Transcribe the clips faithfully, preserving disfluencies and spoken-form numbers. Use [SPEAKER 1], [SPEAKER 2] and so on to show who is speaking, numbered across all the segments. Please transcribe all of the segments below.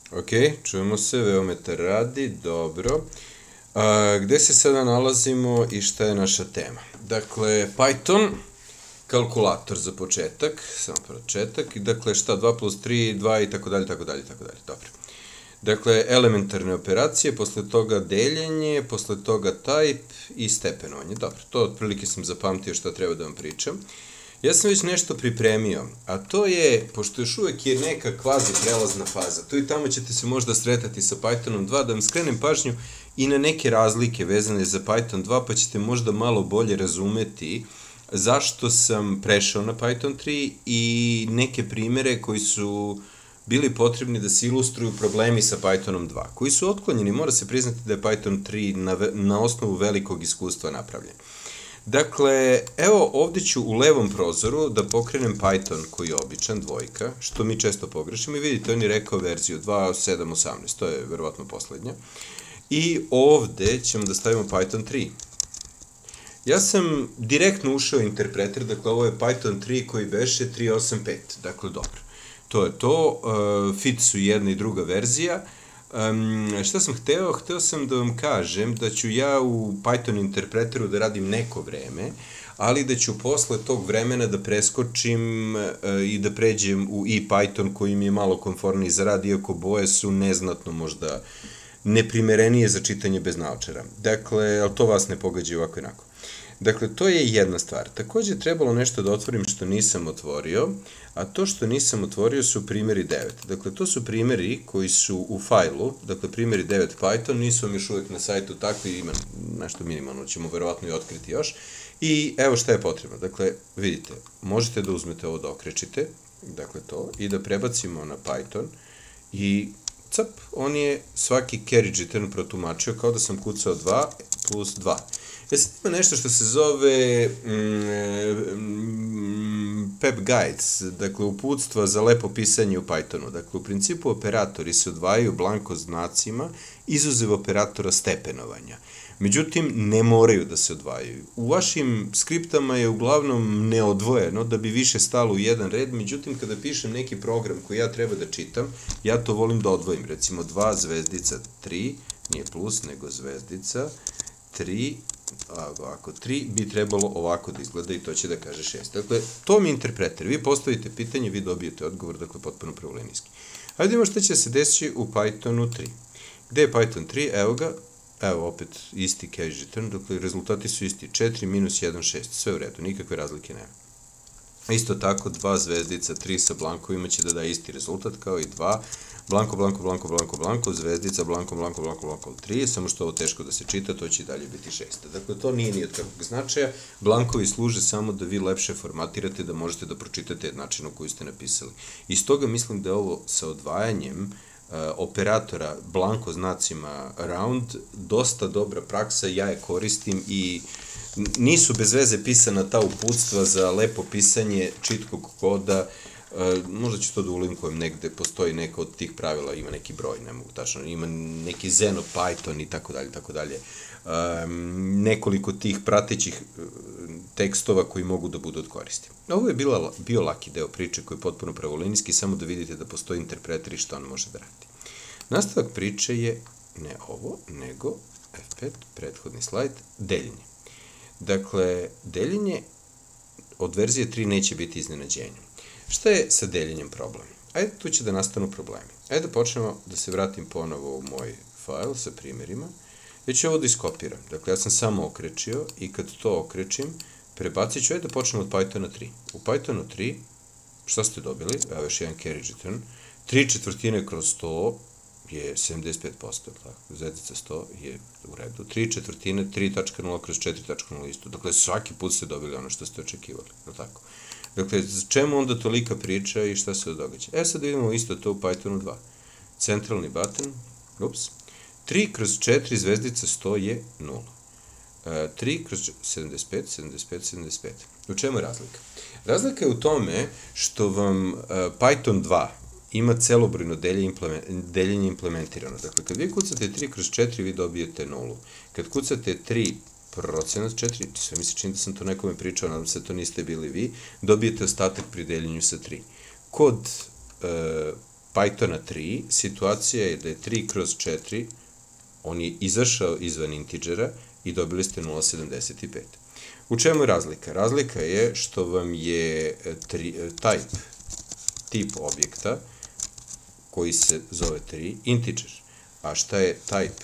[SPEAKER 1] Ok, čujemo se, Veometar radi, dobro. A, gde se sada nalazimo i šta je naša tema? Dakle, Python, kalkulator za početak, samo početak, i dakle šta, dva plus tri, dva i tako dalje, tako dalje, tako dalje, dobro. Dakle, elementarne operacije, posle toga deljenje, posle toga type i stepenovanje. Dobro, to otprilike sam zapamtio šta treba da vam pričam. Ja sam već nešto pripremio, a to je, pošto još uvek je neka kvazi prelazna faza, tu i tamo ćete se možda sretati sa Pythonom dva, da vam skrenem pažnju i na neke razlike vezane za Python dva, pa ćete možda malo bolje razumeti zašto sam prešao na Python tri i neke primere koji su bili potrebni da se ilustruju problemi sa Pythonom dva, koji su otklonjeni. Mora se priznati da je Python tri na, na osnovu velikog iskustva napravljen. Dakle, evo ovdje ću u levom prozoru da pokrenem Python koji je običan, dvojka, što mi često pogrešimo i vidite, on je rekao verziju dva sedam osamnaest, to je verovatno poslednja. I ovdje ćemo da stavimo Python tri. Ja sam direktno ušao u interpreter, dakle ovo je Python tri koji beše tri osam pet, dakle dobro. To je to, uh, fit su jedna i druga verzija. Um, šta sam hteo? Hteo sam da vam kažem da ću ja u Python interpreteru da radim neko vreme, ali da ću posle tog vremena da preskočim uh, i da pređem u ePython koji mi je malo konforniji za rad, iako boje su neznatno možda neprimerenije za čitanje bez naočara. Dakle, ali to vas ne pogađa ovako i onako. Dakle, to je jedna stvar. Takođe je trebalo nešto da otvorim što nisam otvorio, a to što nisam otvorio su primjeri devet. Dakle, to su primjeri koji su u fajlu, dakle, primjeri devet Python, nisu vam još uvek na sajtu takvi, ima nešto minimalno, ćemo verovatno i otkriti još. I evo šta je potrebno. Dakle, vidite, možete da uzmete ovo da okrečite, dakle to, i da prebacimo na Python i cap, on je svaki carriage return protumačio kao da sam kucao dva plus dva. E sad ima nešto što se zove mm, pep guides, dakle uputstva za lepo pisanje u Pythonu. Dakle, u principu operatori se odvajaju blanko znacima, izuzev operatora stepenovanja. Međutim, ne moraju da se odvajaju. U vašim skriptama je uglavnom neodvojeno da bi više stalo u jedan red, međutim, kada pišem neki program koji ja treba da čitam, ja to volim da odvojim. Recimo dva zvezdica tri, nije plus, nego zvezdica, tri, ovako, tri bi trebalo ovako da izgleda i to će da kaže šest. Dakle, to mi je interpreter. Vi postavite pitanje, vi dobijete odgovor, dakle, potpuno pravolinijski. Hajde imamo šta će se desiti u Pythonu tri. Gde je Python tri? Evo ga. Evo, opet, isti carriage return, dakle, rezultati su isti. četiri minus jedan, šest. Sve u redu, nikakve razlike nema. Isto tako, dva zvezdica, tri sa blankovima će da da isti rezultat kao i dva. Blanko, blanko, blanko, blanko, blanko, zvezdica, blanko, blanko, blanko, blanko, tri, samo što ovo teško da se čita, to će i dalje biti šest. Dakle, to nije ni od kakvog značaja. Blankovi služe samo da vi lepše formatirate, da možete da pročitate načinu koju ste napisali. Iz toga mislim da je ovo sa odvajanjem operatora blanko znacima round dosta dobra praksa, ja je koristim i nisu bez veze pisana ta uputstva za lepo pisanje čitkog koda. Možda ću to da ulinkujem negde, postoji neka od tih pravila, ima neki broj, ne mogu tačno, ima neki Zeno Python i tako dalje, tako dalje. Nekoliko tih pratećih tekstova koji mogu da budu od koristi. Ovo je bio laki deo priče koji je potpuno pravolinijski, samo da vidite da postoji interpreter i što on može da radi. Nastavak priče je ne ovo, nego F pet, prethodni slajd, deljenje. Dakle, deljenje od verzije tri neće biti iznenađenje. Šta je sa deljenjem problem? Ajde, tu će da nastanu problemi. Ajde da počnemo da se vratim ponovo u moj fajl sa primjerima. Ja ću ovo da iskopiram. Dakle, ja sam samo okrečio i kad to okrečim, prebacit ću, ajde da počnemo od Pythona tri. U Pythonu tri, šta ste dobili? Evo još jedan carriage return. tri četvrtine kroz sto je sedamdeset pet posto, zvezdica sto je u redu. tri četvrtine, tri tačka nula kroz četiri tačka nula isto. Dakle, svaki put ste dobili ono što ste očekivali. Tako. Dakle, čemu onda tolika priča i šta se događa? E, sad vidimo isto to u Pythonu dva. Centralni button, ups, tri kroz četiri zvezdica sto je nula. tri kroz sedamdeset pet, sedamdeset pet, sedamdeset pet. U čemu je razlika? Razlika je u tome što vam Python dva ima celobrojno deljenje implementirano. Dakle, kad vi kucate tri kroz četiri, vi dobijete nulu. Kad kucate tri procenat četiri, sve mi se čini da sam to nekome pričao, nadam se da to niste bili vi, dobijete ostatak pri deljenju sa tri. Kod Pythona tri, situacija je da je tri kroz četiri, on je izašao izvan integera i dobili ste nula zarez sedamdeset pet. U čemu je razlika? Razlika je što vam je tri, type, tip objekta, koji se zove tri, integer. A šta je type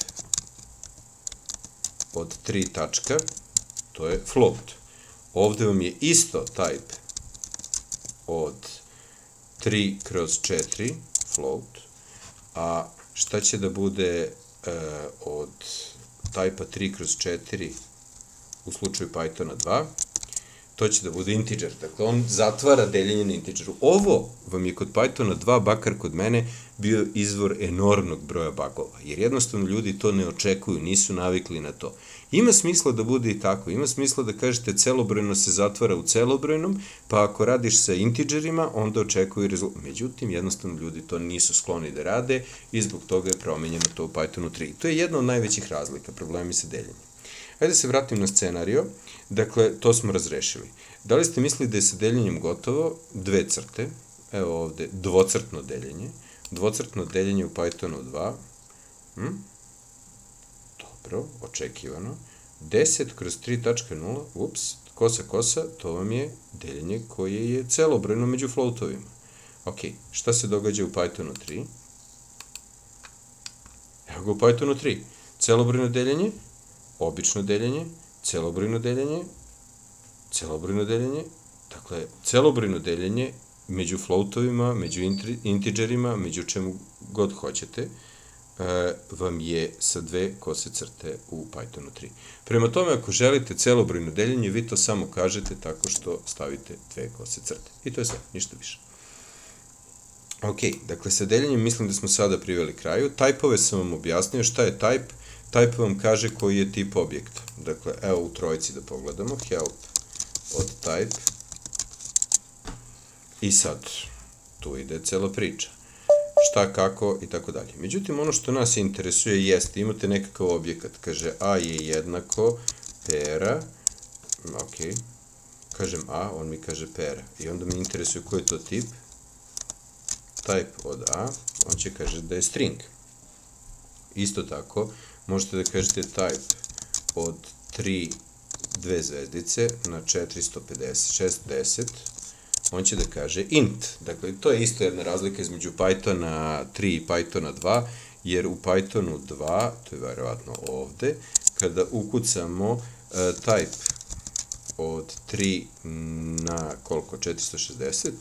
[SPEAKER 1] od tri tačka? To je float. Ovde vam je isto type od tri kroz četiri, float, a šta će da bude uh, od type-a tri kroz četiri u slučaju Pythona dva? To će da bude integer. Dakle, on zatvara deljenje na integeru. Ovo vam je kod Pythona dva, bakar kod mene, bio izvor enormnog broja bugova, jer jednostavno ljudi to ne očekuju, nisu navikli na to. Ima smisla da bude i tako, ima smisla da kažete celobrojno se zatvara u celobrojnom, pa ako radiš sa integerima, onda očekuju rezultat. Međutim, jednostavno ljudi to nisu skloni da rade i zbog toga je promenjeno to u Pythonu tri. To je jedna od najvećih razlika, problemi sa deljenjem. Ajde se vratim na scenario. Dakle, to smo razrešili. Da li ste mislili da je sa deljenjem gotovo? Dve crte. Evo ovde, dvocrtno deljenje. Dvocrtno deljenje u Pythonu dva. Hm? Dobro, očekivano. deset kroz tri tačka nula, ups, kosa kosa, to vam je deljenje koje je celobrojno među floatovima. Ok, šta se događa u Pythonu tri? Evo ga u Pythonu tri. Celobrojno deljenje, obično deljenje, celobrojno deljenje, celobrojno deljenje, dakle, celobrojno deljenje među floatovima, među integerima, među čemu god hoćete, vam je sa dve kose crte u Pythonu tri. Prema tome, ako želite celobrojno deljenje, vi to samo kažete tako što stavite dve kose crte. I to je sve, ništa više. Ok, dakle, sa deljenjem mislim da smo sada priveli kraju. Type-ove sam vam objasnio. Šta je type? Type vam kaže koji je tip objekta. Dakle, evo u trojici da pogledamo. Help od type. I sad, tu ide cela priča. Šta, kako i tako dalje. Međutim, ono što nas interesuje jeste, imate nekakav objekat. Kaže, a je jednako pera. Ok. Kažem a, on mi kaže pera. I onda me interesuje koji je to tip. Type od a, on će kaže da je string. Isto tako, možete da kažete type od tri, dve zvezdice na četiristo pedeset, šesdeset, on će da kaže int. Dakle, to je isto jedna razlika između Pythona tri i Pythona dva, jer u Pythonu dva, to je verovatno ovde, kada ukucamo uh, type od tri na koliko, četiristo šezdeset,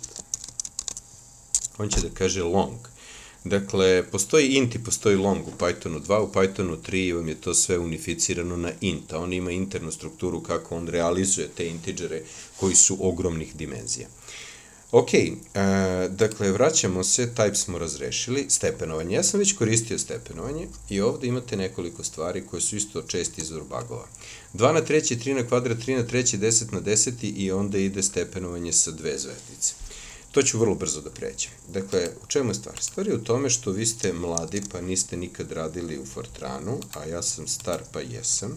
[SPEAKER 1] on će da kaže long. Dakle, postoji int i postoji long u Pythonu dva, u Pythonu tri vam je to sve unificirano na int, a on ima internu strukturu kako on realizuje te integere koji su ogromnih dimenzija. Ok, dakle, vraćamo se, type smo razrešili, stepenovanje. Ja sam već koristio stepenovanje i ovde imate nekoliko stvari koje su isto česti izvor bugova. dva na treći, tri na kvadrat, tri na treći, deset na deseti i onda ide stepenovanje sa dve zvezdice. To ću vrlo brzo da pređem. Dakle, u čemu je stvar? Stvar je u tome što vi ste mladi pa niste nikad radili u Fortranu, a ja sam star pa jesam.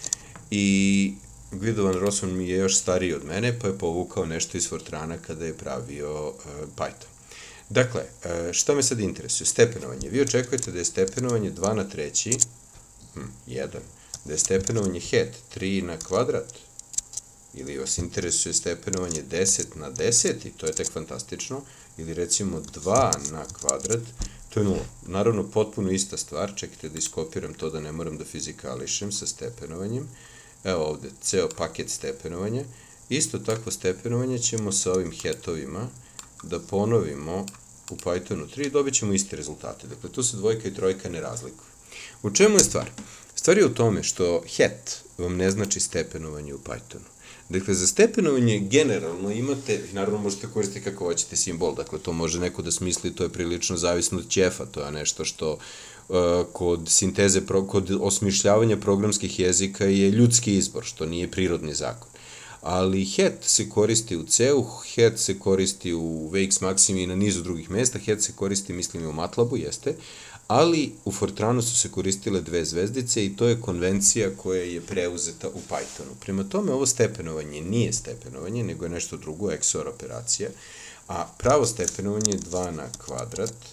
[SPEAKER 1] I Guido van Rossum mi je još stariji od mene pa je povukao nešto iz Fortrana kada je pravio uh, Python. Dakle, uh, šta me sad interesuje? Stepenovanje. Vi očekujete da je stepenovanje dva na treći, hm, jedan, da je stepenovanje het tri na kvadrat, ili vas interesuje stepenovanje deset na deset, i to je tek fantastično, ili recimo dva na kvadrat, to je nula. Naravno, potpuno ista stvar, čekajte da iskopiram to da ne moram da fizikališem sa stepenovanjem. Evo ovde, ceo paket stepenovanja. Isto takvo stepenovanje ćemo sa ovim hetovima da ponovimo u Pythonu tri i dobit ćemo iste rezultate. Dakle, tu se dvojka i trojka ne razlikuju. U čemu je stvar? Stvar je u tome što het vam ne znači stepenovanje u Pythonu. Dakle, za stepenovanje generalno imate, naravno možete koristiti kako hoćete simbol, dakle to može neko da smisli, to je prilično zavisno od ćefa, to je nešto što uh, kod sinteze, kod osmišljavanja programskih jezika je ljudski izbor, što nije prirodni zakon. Ali het se koristi u C-u, het se koristi u V X Maximi i na nizu drugih mesta, het se koristi, mislim, i u MATLABu, jeste, ali u Fortranu su se koristile dve zvezdice i to je konvencija koja je preuzeta u Pythonu. Prema tome, ovo stepenovanje nije stepenovanje, nego je nešto drugo, X O R operacija, a pravo stepenovanje je dva na kvadrat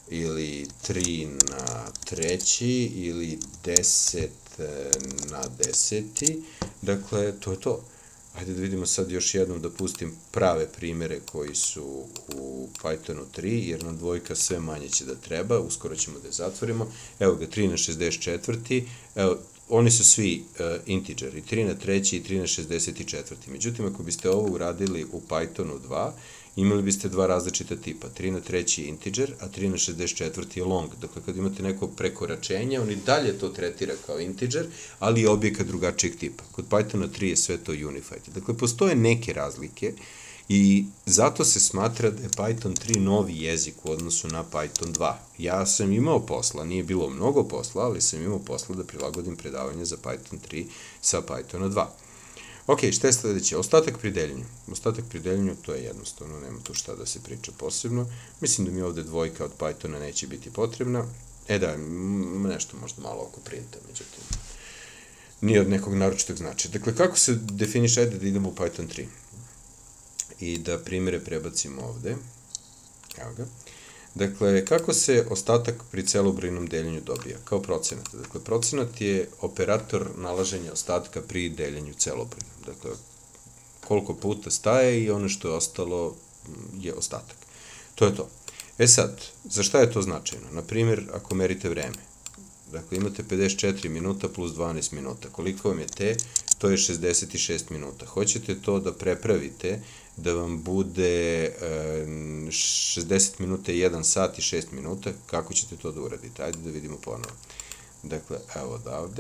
[SPEAKER 1] ili tri na treći, ili deset na deseti, dakle, to je to. Hajde da vidimo sad još jednom da pustim prave primere koji su u Pythonu tri, jer nam dvojka sve manje će da treba, uskoro ćemo da je zatvorimo. Evo ga, tri na šezdeset četiri, evo, oni su svi uh, integeri, tri na treći i tri na šezdeset četiri. Međutim, ako biste ovo uradili u Pythonu dva, imali biste dva različita tipa. tri na treći je integer, a tri na šezdeset četiri je long. Dakle, kad imate neko prekoračenje, on i dalje to tretira kao integer, ali je objekat drugačijeg tipa. Kod Pythona tri je sve to unified. Dakle, postoje neke razlike i zato se smatra da je Python tri novi jezik u odnosu na Python dva. Ja sam imao posla, nije bilo mnogo posla, ali sam imao posla da prilagodim predavanje za Python tri sa Pythona dva. Ok, šta je sledeće? Ostatak pri deljenju. Ostatak pri deljenju, to je jednostavno, nema tu šta da se priča posebno. Mislim da mi ovde dvojka od Pythona neće biti potrebna. E da, nešto možda malo oko printa, međutim, nije od nekog naročitog značaja. Dakle, kako se definiše, ajde da idemo u Python tri i da primere prebacimo ovde. Evo ga. Dakle, kako se ostatak pri celobrojnom deljenju dobija? Kao procenat. Dakle, procenat je operator nalaženja ostatka pri deljenju celobrojnom. Dakle, koliko puta staje i ono što je ostalo je ostatak. To je to. E sad, za šta je to značajno? Naprimjer, ako merite vreme. Dakle, imate pedeset četiri minuta plus dvanaest minuta. Koliko vam je te? To je šezdeset šest minuta. Hoćete to da prepravite da vam bude šezdeset minuta i jedan sat i šest minuta, kako ćete to da uradite? Ajde da vidimo ponovo. Dakle, evo odavde,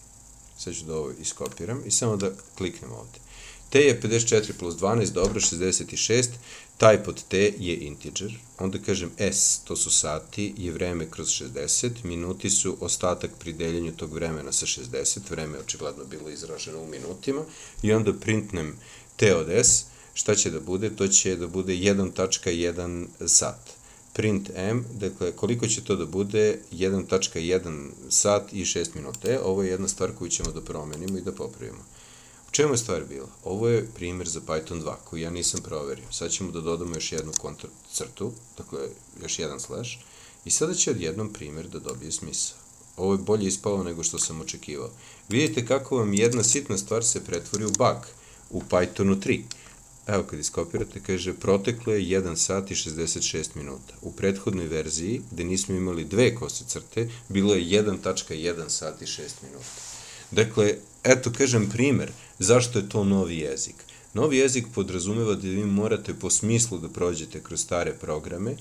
[SPEAKER 1] sad ću da ovo iskopiram i samo da kliknem ovde. T je pedeset četiri plus dvanaest, dobro, šezdeset šest, type od T je integer, onda kažem S, to su sati, je vreme kroz šezdeset, minuti su ostatak pri deljenju tog vremena sa šezdeset, vreme je očigledno bilo izraženo u minutima, i onda printnem T od S, šta će da bude? To će da bude jedan tačka jedan sat. Print M, dakle, koliko će to da bude? jedan tačka jedan sat i šest minuta. E, ovo je jedna stvar koju ćemo da promenimo i da popravimo. U čemu je stvar bila? Ovo je primjer za Python dva, koji ja nisam proverio. Sad ćemo da dodamo još jednu crtu, dakle, još jedan slash, i sada će odjednom primjer da dobije smisao. Ovo je bolje ispalo nego što sam očekivao. Vidite kako vam jedna sitna stvar se pretvori u bug u Pythonu tri. Evo, kad iskopirate, kaže, proteklo je jedan sat i šezdeset šest minuta. U prethodnoj verziji, gde nismo imali dve kose crte, bilo je jedan tačka jedan sat i šest minuta. Dakle, eto, kažem primer, zašto je to novi jezik. Novi jezik podrazumeva da vi morate po smislu da prođete kroz stare programe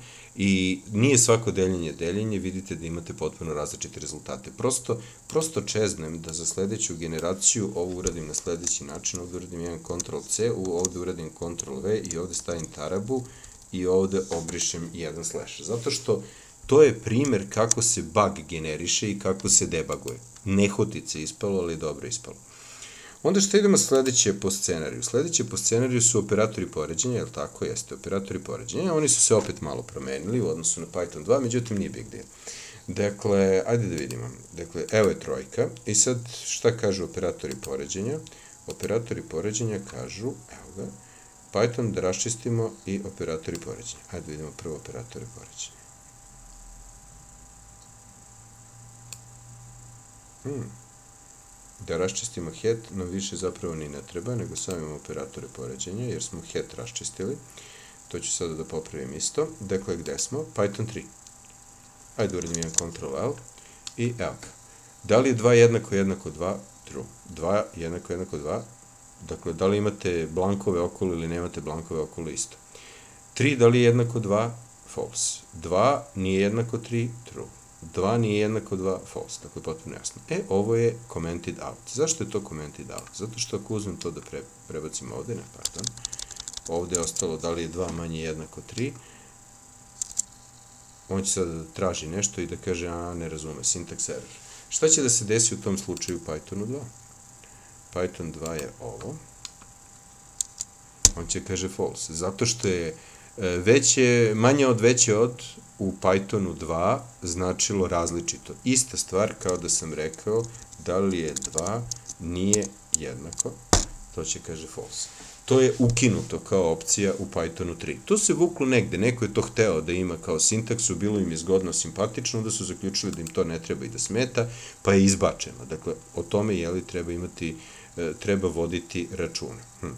[SPEAKER 1] i nije svako deljenje deljenje, vidite da imate potpuno različite rezultate. Prosto, prosto čeznem da za sledeću generaciju ovo uradim na sledeći način, ovde uradim jedan kontrol C, ovde uradim kontrol V i ovde stavim tarabu i ovde obrišem jedan slash. Zato što to je primer kako se bug generiše i kako se debaguje. Nehotice ispalo, ali dobro ispalo. Onda što idemo sledeće po scenariju? Sledeće po scenariju su operatori poređenja, je li tako? Jeste, operatori poređenja. Oni su se opet malo promenili u odnosu na Python dva, međutim nije big deal. Dakle, ajde da vidimo. Dakle, evo je trojka. I sad, šta kažu operatori poređenja? Operatori poređenja kažu, evo ga, Python da raščistimo i operatori poređenja. Ajde da vidimo prvo operatori poređenja. Hmm. Da raščistimo het, no više zapravo ni ne treba, nego samo imamo operatore poređenja, jer smo het raščistili. To ću sada da popravim isto. Dakle, gde smo? Python tri. Ajde uradim jedan kontrol L i evo ga. Da li je dva jednako jednako dva? True. dva jednako jednako dva. Dakle, da li imate blankove okolo ili nemate blankove okolo? Isto. tri da li je jednako dva? False. dva nije jednako tri? True. dva nije jednako dva, false, tako je potpuno jasno. E, ovo je commented out. Zašto je to commented out? Zato što ako uzmem to da pre, prebacim ovde, ne, pardon, ovde je ostalo da li je dva manje jednako tri, on će sada da traži nešto i da kaže, a, ne razume, syntax error. Šta će da se desi u tom slučaju u Pythonu dva? Python dva je ovo. On će kaže false, zato što je veće, manje od veće od u Pythonu dva značilo različito. Ista stvar kao da sam rekao da li je dva nije jednako, to će kaže false. to je ukinuto kao opcija u Pythonu tri. To se vuklo negde, neko je to hteo da ima kao sintaksu, bilo im je zgodno, simpatično, onda su zaključili da im to ne treba i da smeta, pa je izbačeno. Dakle, o tome, jeli, treba imati, treba voditi računa. Hm.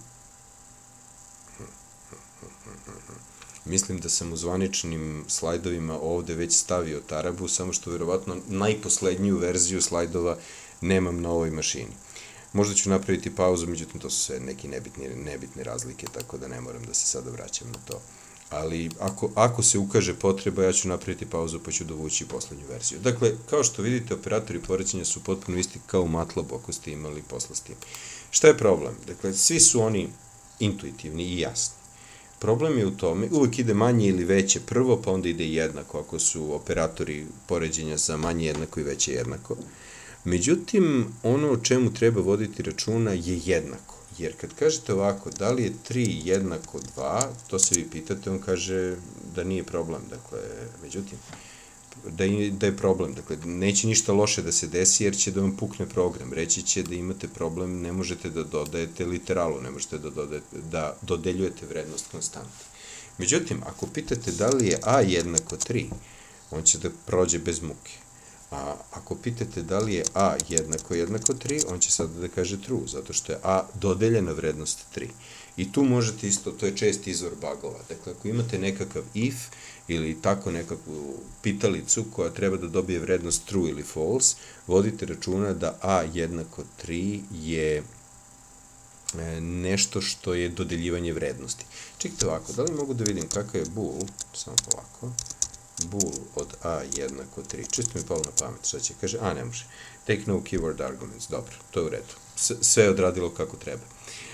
[SPEAKER 1] Mislim da sam u zvaničnim slajdovima ovde već stavio Tarabu, samo što verovatno najposlednju verziju slajdova nemam na ovoj mašini. Možda ću napraviti pauzu, međutim to su sve neki nebitni, nebitne razlike, tako da ne moram da se sada vraćam na to. Ali ako, ako se ukaže potreba, ja ću napraviti pauzu pa ću dovući poslednju verziju. Dakle, kao što vidite, operatori poređenja su potpuno isti kao u MATLAB ako ste imali posla s tim. Šta je problem? Dakle, svi su oni intuitivni i jasni. Problem je u tome, uvek ide manje ili veće prvo, pa onda ide jednako, ako su operatori poređenja za manje jednako i veće jednako. Međutim, ono o čemu treba voditi računa je jednako. Jer kad kažete ovako, da li je tri jednako dva, to se vi pitate, on kaže da nije problem. Dakle, međutim, da je, da je problem. Dakle, neće ništa loše da se desi jer će da vam pukne program. Reći će da imate problem, ne možete da dodajete literalu, ne možete da, dodajete, da dodeljujete vrednost konstante. Međutim, ako pitate da li je a jednako tri, on će da prođe bez muke. A ako pitate da li je a jednako jednako tri, on će sada da kaže true, zato što je a dodeljena vrednost tri. I tu možete isto, to je čest izvor bugova. Dakle, ako imate nekakav if ili tako nekakvu pitalicu koja treba da dobije vrednost true ili false, vodite računa da a jednako tri je nešto što je dodeljivanje vrednosti. Čekajte ovako, da li mogu da vidim kakav je bool, samo ovako, bool od a jednako tri. Čisto mi je palo na pamet, šta će? Kaže, a ne može. Take no keyword arguments. Dobro, to je u redu. Sve je odradilo kako treba.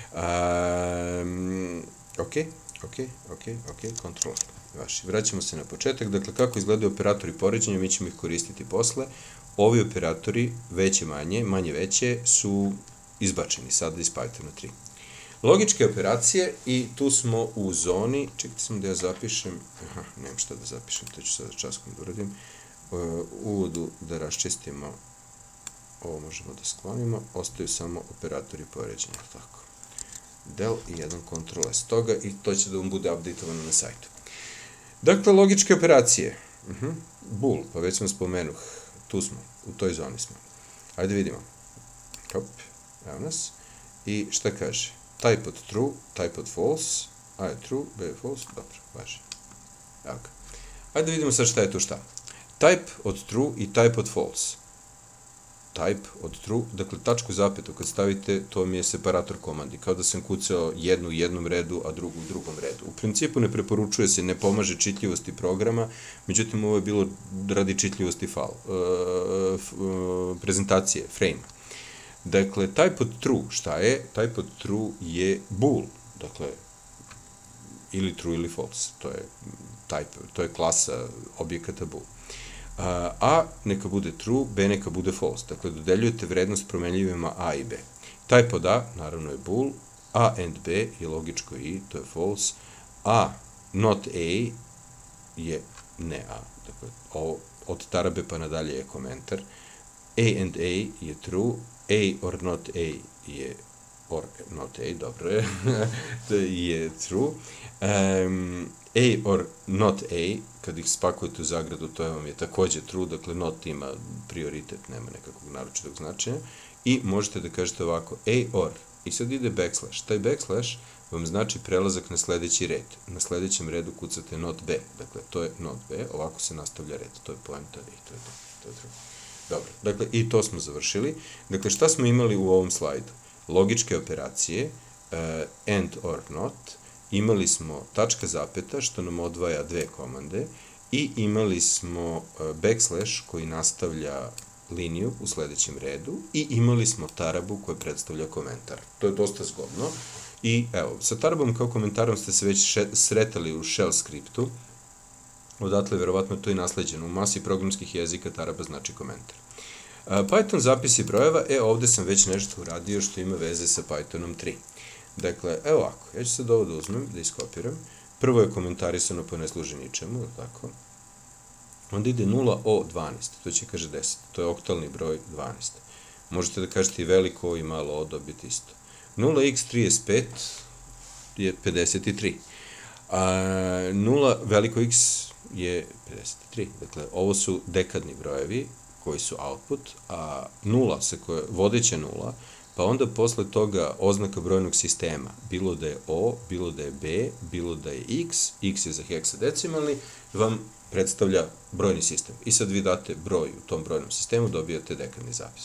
[SPEAKER 1] Um, ok, ok, ok, ok, kontrol. Vaši. Vraćamo se na početak. Dakle, kako izgledaju operatori poređenja, mi ćemo ih koristiti posle. Ovi operatori, veće manje, manje veće, su izbačeni sada iz Pythona tri. Logičke operacije i tu smo u zoni, čekajte samo da ja zapišem, aha, nemam šta da zapišem, to ću sada časkom da uradim, u uvodu da raščistimo, ovo možemo da sklonimo, ostaju samo operatori poređenja, tako. Del i jedan kontrol S toga i to će da vam bude updateovano na sajtu. Dakle, logičke operacije, uh-huh. bool, pa već sam spomenuh, tu smo, u toj zoni smo. Ajde vidimo. Hop, evo nas. I šta kaže? Type od true, type od false, a je true, b je false, dobro, važi. Evo ga. Ajde vidimo sad šta je tu šta. Type od true i type od false. Type od true, dakle tačku zapetu kad stavite, to mi je separator komandi, kao da sam kucao jednu u jednom redu, a drugu u drugom redu. U principu ne preporučuje se, ne pomaže čitljivosti programa, međutim ovo je bilo radi čitljivosti file, uh, prezentacije, frame. Dakle, type od true, šta je? Type od true je bool, dakle, ili true ili false, to je type, to je klasa objekata bool. A neka bude true, b neka bude false. Dakle, dodeljujete vrednost promenljivima a i b. Type od a, naravno je bool, a and b je logičko i, to je false, a not a je ne a. Dakle, ovo od tarabe pa nadalje je komentar. A and a je true, a or not a je or not a, dobro je, je true. Um, a or not a, kad ih spakujete u zagradu, to vam je takođe true, dakle not ima prioritet, nema nekakvog naročitog značaja. I možete da kažete ovako, a or, i sad ide backslash. Taj backslash vam znači prelazak na sledeći red. Na sledećem redu kucate not b, dakle to je not b, ovako se nastavlja red, to je poenta i to je to, to je true. Dobro, dakle i to smo završili. Dakle, šta smo imali u ovom slajdu? Logičke operacije, uh, and or not, imali smo tačka zapeta, što nam odvaja dve komande, i imali smo uh, backslash koji nastavlja liniju u sledećem redu, i imali smo tarabu koja predstavlja komentar. To je dosta zgodno. I evo, sa tarabom kao komentarom ste se već sretali u shell skriptu, odatle verovatno to i nasleđeno. U masi programskih jezika taraba znači komentar. Python zapisi brojeva, e ovde sam već nešto uradio što ima veze sa Pythonom tri. Dakle, evo ovako, ja ću sad ovo da uzmem, da iskopiram. Prvo je komentarisano pa ne služi ničemu, tako. Onda ide nula o dvanaest, to će kaže deset, to je oktalni broj dvanaest. Možete da kažete i veliko i malo o dobiti isto. nula x trideset pet, je pedeset tri. A, nula veliko x je pedeset tri. Dakle, ovo su dekadni brojevi koji su output, a nula, sa koje, vodeća nula, pa onda posle toga oznaka brojnog sistema, bilo da je O, bilo da je B, bilo da je X, X je za heksadecimalni, vam predstavlja brojni sistem. I sad vi date broj u tom brojnom sistemu, dobijate dekadni zapis.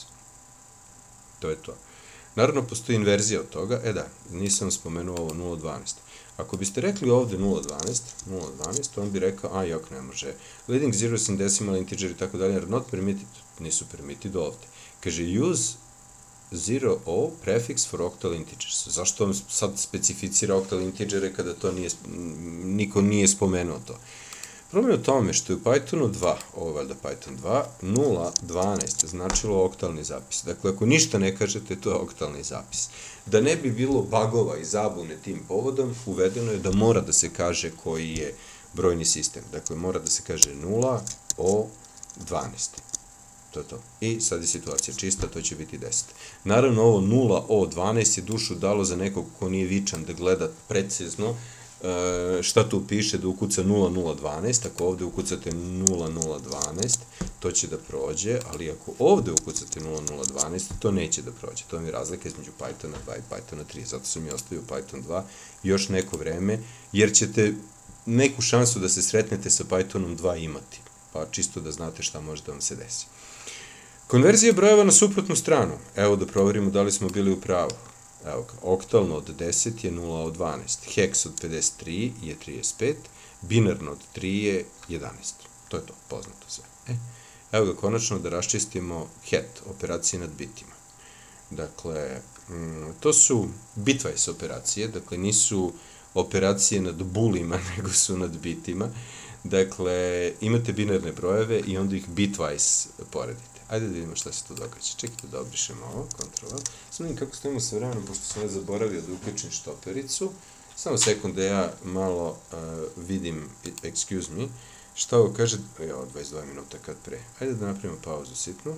[SPEAKER 1] To je to. Naravno, postoji inverzija od toga. E da, nisam spomenuo ovo nula dvanaest. Ako biste rekli ovde nula dvanaest, nula dvanaest, on bi rekao, a jok, ne može. Leading zeros in decimal integer i tako dalje, are not permitted, nisu permitted ovde. Kaže, use zero O prefix for octal integers. Zašto on sad specificira octal integere kada to nije, niko nije spomenuo to? Problem je u tome što je u Pythonu dva, ovo je valjda Python dva, nula dvanaest značilo oktalni zapis. Dakle, ako ništa ne kažete, to je oktalni zapis. Da ne bi bilo bagova i zabune tim povodom, uvedeno je da mora da se kaže koji je brojni sistem. Dakle, mora da se kaže nula O dvanaest. To je to. I sad je situacija čista, to će biti deset. Naravno, ovo nula O dvanaest je dušu dalo za nekog ko nije vičan da gleda precizno šta tu piše, da ukuca nula nula dvanaest, ako ovde ukucate nula nula dvanaest, to će da prođe, ali ako ovde ukucate nula nula dvanaest, to neće da prođe. To mi je razlika između Pythona dva i Pythona tri, zato sam i ostavio Python dva još neko vreme, jer ćete neku šansu da se sretnete sa Pythonom dva imati, pa čisto da znate šta može da vam se desi. Konverzija brojeva na suprotnu stranu. Evo da proverimo da li smo bili u pravu. Evo ga, oktalno od deset je nula od dvanaest, heks od pedeset tri je trideset pet, binarno od tri je jedanaest. To je to, poznato sve. E, evo ga, konačno da raščistimo het, operacije nad bitima. Dakle, to su bitwise operacije, dakle nisu operacije nad bulima, nego su nad bitima. Dakle, imate binarne brojeve i onda ih bitwise poredite. Ajde da vidimo šta se tu događa. Čekajte da obrišemo ovo, kontrola. Samo vidim kako stojimo sa vremenom, pošto sam već zaboravio da uključim štopericu. Samo sekund da ja malo vidim, excuse me, šta ovo kaže, jo, dvadeset dva minuta kad pre. Ajde da napravimo pauzu sitnu.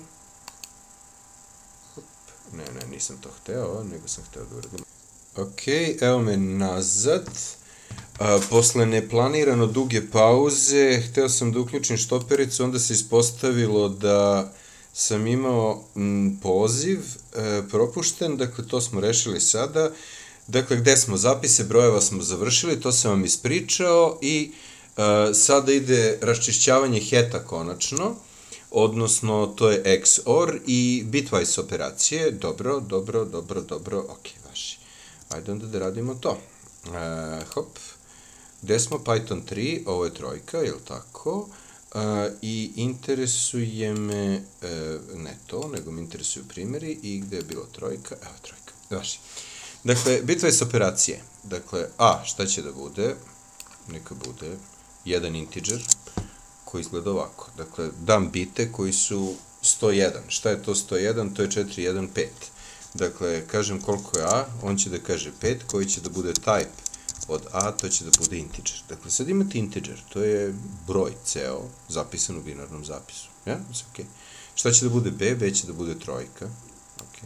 [SPEAKER 1] Ne, ne, nisam to hteo, nego sam hteo da uradim. Ok, evo me nazad. Posle neplanirano duge pauze, hteo sam da uključim štopericu, onda se ispostavilo da sam imao poziv propušten, dakle to smo rešili sada. Dakle, gde smo zapise brojeva smo završili, to sam vam ispričao i sada ide raščišćavanje heta konačno, odnosno to je iks or i bitwise operacije. Dobro, dobro, dobro, dobro, ok, vaši. Ajde onda da radimo to. Hop. Gde smo? Python tri, ovo je trojka, je li tako? I interesuje me, ne to, nego me interesuju primjeri i gde je bilo trojka? Evo trojka, vaši. Dakle, bitwise operacije. Dakle, a, šta će da bude? Neka bude jedan integer koji izgleda ovako. Dakle, dam bite koji su sto jedan. Šta je to sto jedan? To je četiri jedan pet. Dakle, kažem koliko je a, on će da kaže pet, koji će da bude type od a, to će da bude integer. Dakle, sad imate integer, to je broj ceo, zapisan u binarnom zapisu. Ja? Ok. Šta će da bude b? B će da bude trojka. Ok.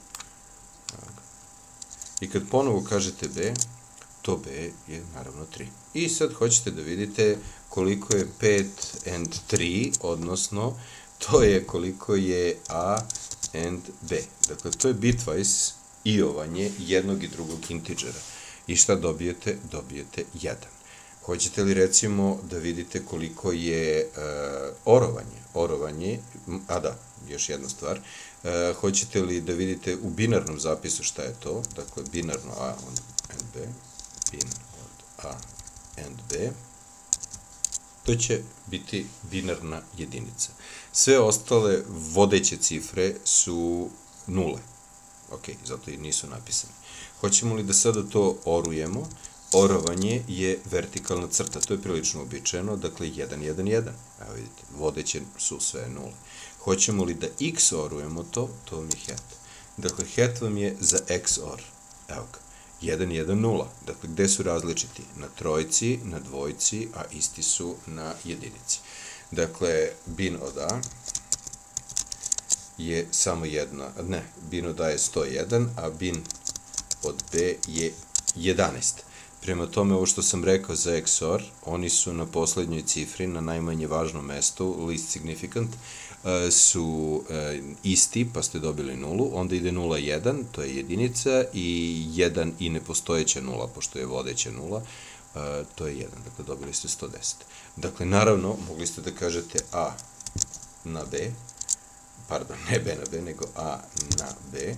[SPEAKER 1] I kad ponovo kažete b, to b je naravno tri. I sad hoćete da vidite koliko je pet and tri, odnosno to je koliko je a and b. Dakle, to je bitwise iovanje jednog i drugog integera. I šta dobijete? Dobijete jedan. Hoćete li recimo da vidite koliko je orovanje? Orovanje, a da, još jedna stvar, hoćete li da vidite u binarnom zapisu šta je to? Dakle, binarno a and b, bin od a and b, to će biti binarna jedinica. Sve ostale vodeće cifre su nule. Ok, zato i nisu napisane. Hoćemo li da sada to orujemo? Orovanje je vertikalna crta, to je prilično uobičajeno, dakle jedan jedan jedan. Evo vidite, vodeće su sve nule. Hoćemo li da iks orujemo to? To vam je het. Dakle, het vam je za iks or. Evo ga, jedan jedan nula. Dakle, gde su različiti? Na trojci, na dvojci, a isti su na jedinici. Dakle, bin od a je samo jedna, ne, bin od a je sto jedan, a bin od b je jedanaest. Prema tome, ovo što sam rekao za X O R, oni su na poslednjoj cifri, na najmanje važnom mestu, least significant, su isti, pa ste dobili nulu, onda ide nula jedan, to je jedinica, i jedan i nepostojeća nula, pošto je vodeća nula, to je jedan, dakle dobili ste sto deset. Dakle, naravno, mogli ste da kažete A na B, pardon, ne B na B, nego A na B,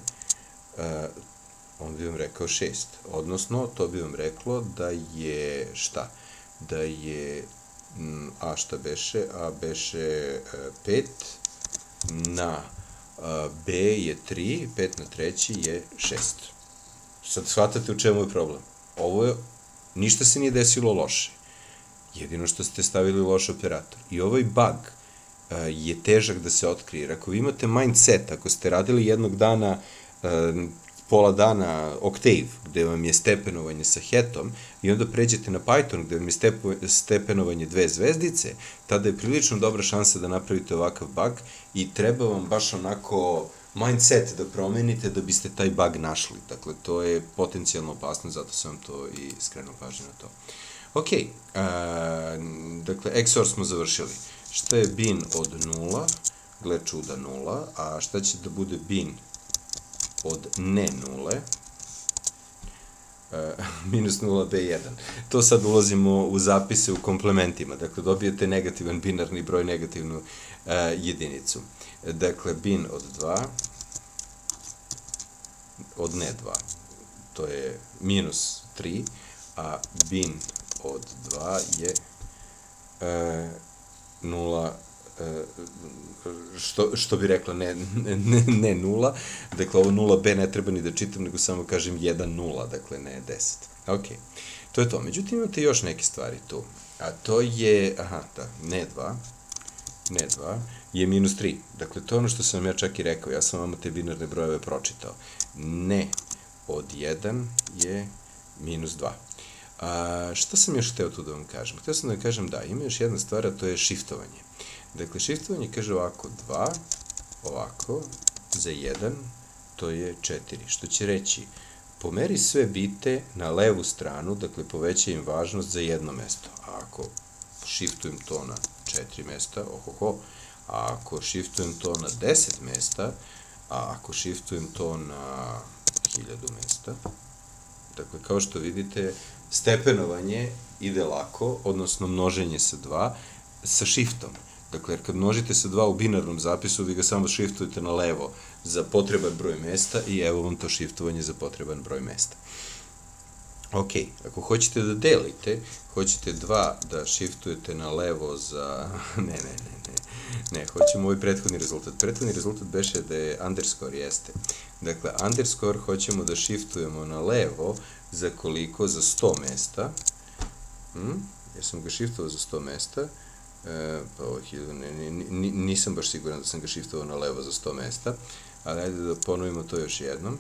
[SPEAKER 1] on bi vam rekao šest, odnosno, to bi vam reklo da je, šta, da je A šta beše, A beše pet, na B je tri, pet na treći je šest. Sad shvatate u čemu je problem. Ovo je, ništa se nije desilo loše. Jedino što ste stavili loš operator. I ovaj bug je težak da se otkrije. Jer ako vi imate mindset, ako ste radili jednog dana, pola dana Octave, gde vam je stepenovanje sa hetom, i onda pređete na Python, gde vam je stepenovanje dve zvezdice, tada je prilično dobra šansa da napravite ovakav bug i treba vam baš onako mindset da promenite da biste taj bug našli. Dakle, to je potencijalno opasno, zato sam vam to i skrenuo pažnju na to. Ok, dakle, X O R smo završili. Šta je bin od nula? Gle čuda nula. A šta će da bude bin od ne nule? Minus nula B jedan. To sad ulazimo u zapise u komplementima. Dakle, dobijete negativan binarni broj, negativnu jedinicu. Dakle, bin od dva, od ne dva, to je minus tri, a bin od dva je nula, što bi rekla, ne nula, dakle ovo nula B ne treba ni da čitam, nego samo kažem jedan nula, dakle ne deset. Ok, to je to. Međutim, imate još neke stvari tu, a to je, aha, da, ne dva, ne dva, je minus tri. Dakle, to je ono što sam vam ja čak i rekao, ja sam vam te binarne brojeve pročitao. Ne od jedan je minus dva. Šta sam još hteo tu da vam kažem? Hteo sam da vam kažem da, ima još jedna stvar, a to je shiftovanje. Dakle, shiftovanje kaže ovako, dva, ovako, za jedan, to je četiri. Što će reći, pomeri sve bite na levu stranu, dakle, poveća im važnost za jedno mesto. A ako shiftujem to na četiri mesta, ohoho, a ako shiftujem to na deset mesta, a ako shiftujem to na hiljadu mesta, dakle, kao što vidite, stepenovanje ide lako, odnosno množenje sa dva, sa shiftom. Dakle, jer kad množite sa dva u binarnom zapisu, vi ga samo shiftujete na levo za potreban broj mesta i evo vam to shiftovanje za potreban broj mesta. Ok, ako hoćete da delite, hoćete dva da shiftujete na levo za... Ne, ne, ne, ne, ne, hoćemo ovaj prethodni rezultat. Prethodni rezultat beše da je underscore, jeste. Dakle, underscore hoćemo da shiftujemo na levo za koliko? Za sto mesta. Jer sam ga shiftovao za sto mesta. Pa ovo hiljadu, nisam baš siguran da sam ga shiftovao na levo za sto mesta. Ali ajde da ponovimo to još jednom.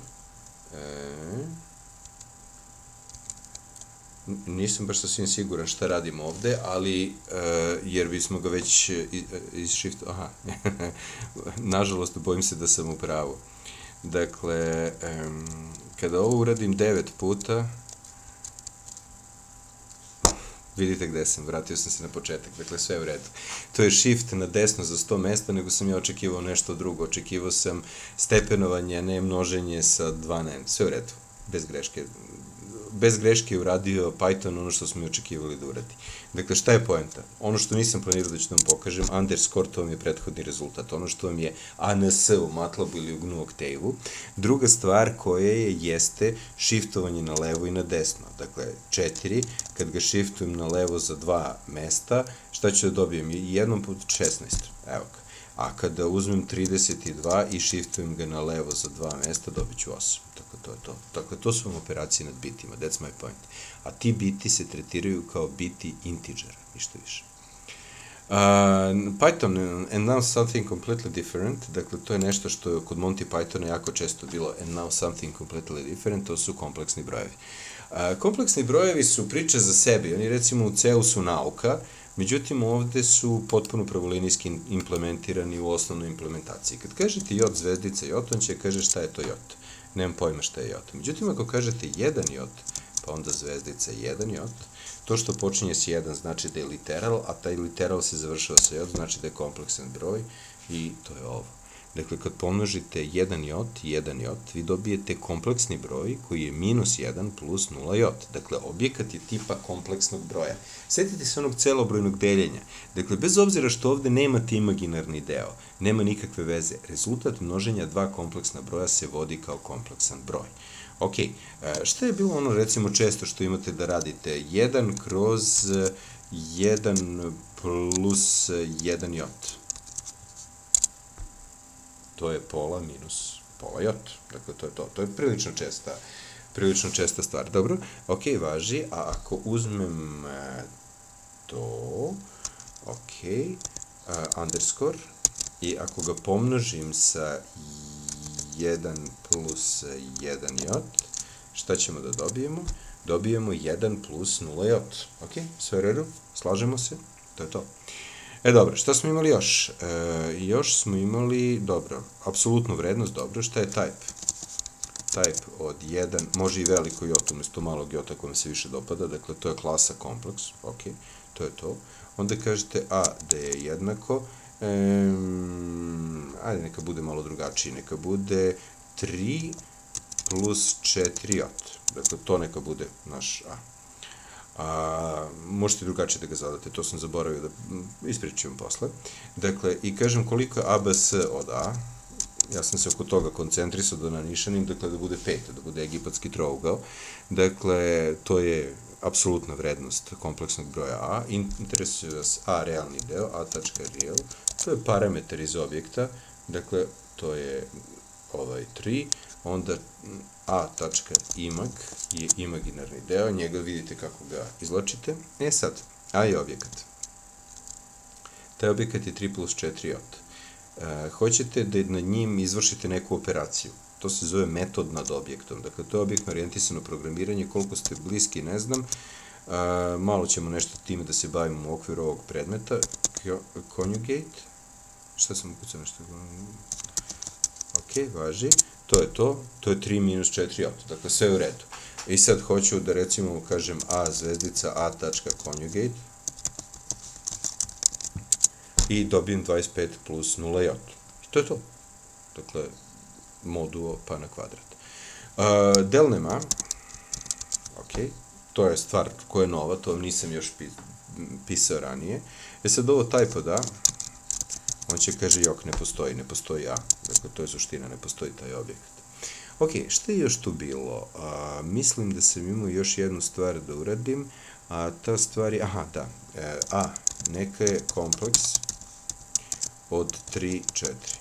[SPEAKER 1] Nisam baš sasvim siguran šta radim ovde, ali jer bismo ga već izshiftovali, aha, nažalost bojim se da sam u pravu. Dakle, kada ovo uradim devet puta, vidite gde sam, vratio sam se na početak, dakle sve je u redu. To je shift na desno za sto mesta, nego sam ja očekivao nešto drugo, očekivao sam stepenovanje, ne množenje sa dva na n, sve u redu, bez greške. Bez greške je uradio Python ono što smo i očekivali da uradi. Dakle, šta je poenta? Ono što nisam planirao da ću vam pokažem, underscore, to vam je prethodni rezultat. Ono što vam je A N S u MATLABu ili u G N U Octave-u. Druga stvar koja je, jeste shiftovanje na levo i na desno. Dakle, četiri, kad ga shiftujem na levo za dva mesta, šta ću da dobijem? Jednom put šesnaest. Evo ga. A kada uzmem trideset dva i shiftujem ga na levo za dva mesta, dobit ću osam. Dakle, to je to. Dakle, to su vam operacije nad bitima. That's my point. A ti biti se tretiraju kao biti integera, ništa više. Python, and now something completely different. Dakle, to je nešto što je kod Monty Pythona jako često bilo, and now something completely different, to su kompleksni brojevi. Kompleksni brojevi su priče za sebe. Oni, recimo, u C E U su nauka, međutim, ovde su potpuno pravolinijski implementirani u osnovnoj implementaciji. Kad kažete J zvezdica J, on će kaže šta je to J. Nemam pojma šta je J. Međutim, ako kažete jedan J, pa onda zvezdica jedan j. To što počinje s jedan znači da je literal, a taj literal se završava sa j, znači da je kompleksan broj i to je ovo. Dakle, kad pomnožite jedan j i jedan j, vi dobijete kompleksni broj koji je minus jedan plus nula j. Dakle, objekat je tipa kompleksnog broja. Sjetite se onog celobrojnog deljenja. Dakle, bez obzira što ovde nemate imaginarni deo, nema nikakve veze, rezultat množenja dva kompleksna broja se vodi kao kompleksan broj. Ok, šta je bilo ono recimo često što imate da radite? jedan kroz jedan plus jedan j. To je pola minus pola j. Dakle, to je to. To je prilično česta, prilično česta stvar. Dobro, ok, važi, a ako uzmem to, ok, underscore, i ako ga pomnožim sa jedan plus jedan j, šta ćemo da dobijemo? Dobijemo jedan plus nula j. Ok, sve u redu, slažemo se, to je to. E, dobro, šta smo imali još? E, još smo imali, dobro, apsolutnu vrednost, dobro, šta je type? Type od jedan, može i veliko j, umjesto malog j, ako vam se više dopada, dakle, to je klasa kompleks, ok, to je to. Onda kažete a da je jednako, e, ajde, neka bude malo drugačiji, neka bude tri plus četiri j, dakle, to neka bude naš a. A, možete drugačije da ga zadate, to sam zaboravio da ispričam posle. Dakle, i kažem koliko je a b s od a, ja sam se oko toga koncentrisao da nanišanim, dakle da bude pet, da bude egipatski trougao. Dakle, to je apsolutna vrednost kompleksnog broja a, interesuje vas a realni deo, a.real, to je parametar iz objekta, dakle, to je ovaj tri, onda a.imag je imaginarni deo, njega vidite kako ga izločite. E sad, a je objekat. Taj objekat je tri plus četiri j. E, hoćete da na njim izvršite neku operaciju. To se zove metod nad objektom. Dakle, to je objektno orijentisano programiranje, koliko ste bliski, ne znam. E, malo ćemo nešto time da se bavimo u okviru ovog predmeta. Conjugate. Šta sam ukucao nešto? Ok, važi. To je to, to je tri minus četiri j, dakle sve u redu. I sad hoću da recimo kažem a zvezdica a.conjugate i dobijem dvadeset pet plus nula j. I to je to. Dakle, moduo pa na kvadrat. Uh, delnem a, ok, to je stvar koja je nova, to vam nisam još pisao ranije. E sad ovo type od a, on će kaže jok, ne postoji, ne postoji a. Dakle, to je suština, ne postoji taj objekat. Ok, šta je još tu bilo? A, mislim da sam imao još jednu stvar da uradim, a ta stvar je, aha, da, e, a, neka je kompleks od tri, četiri.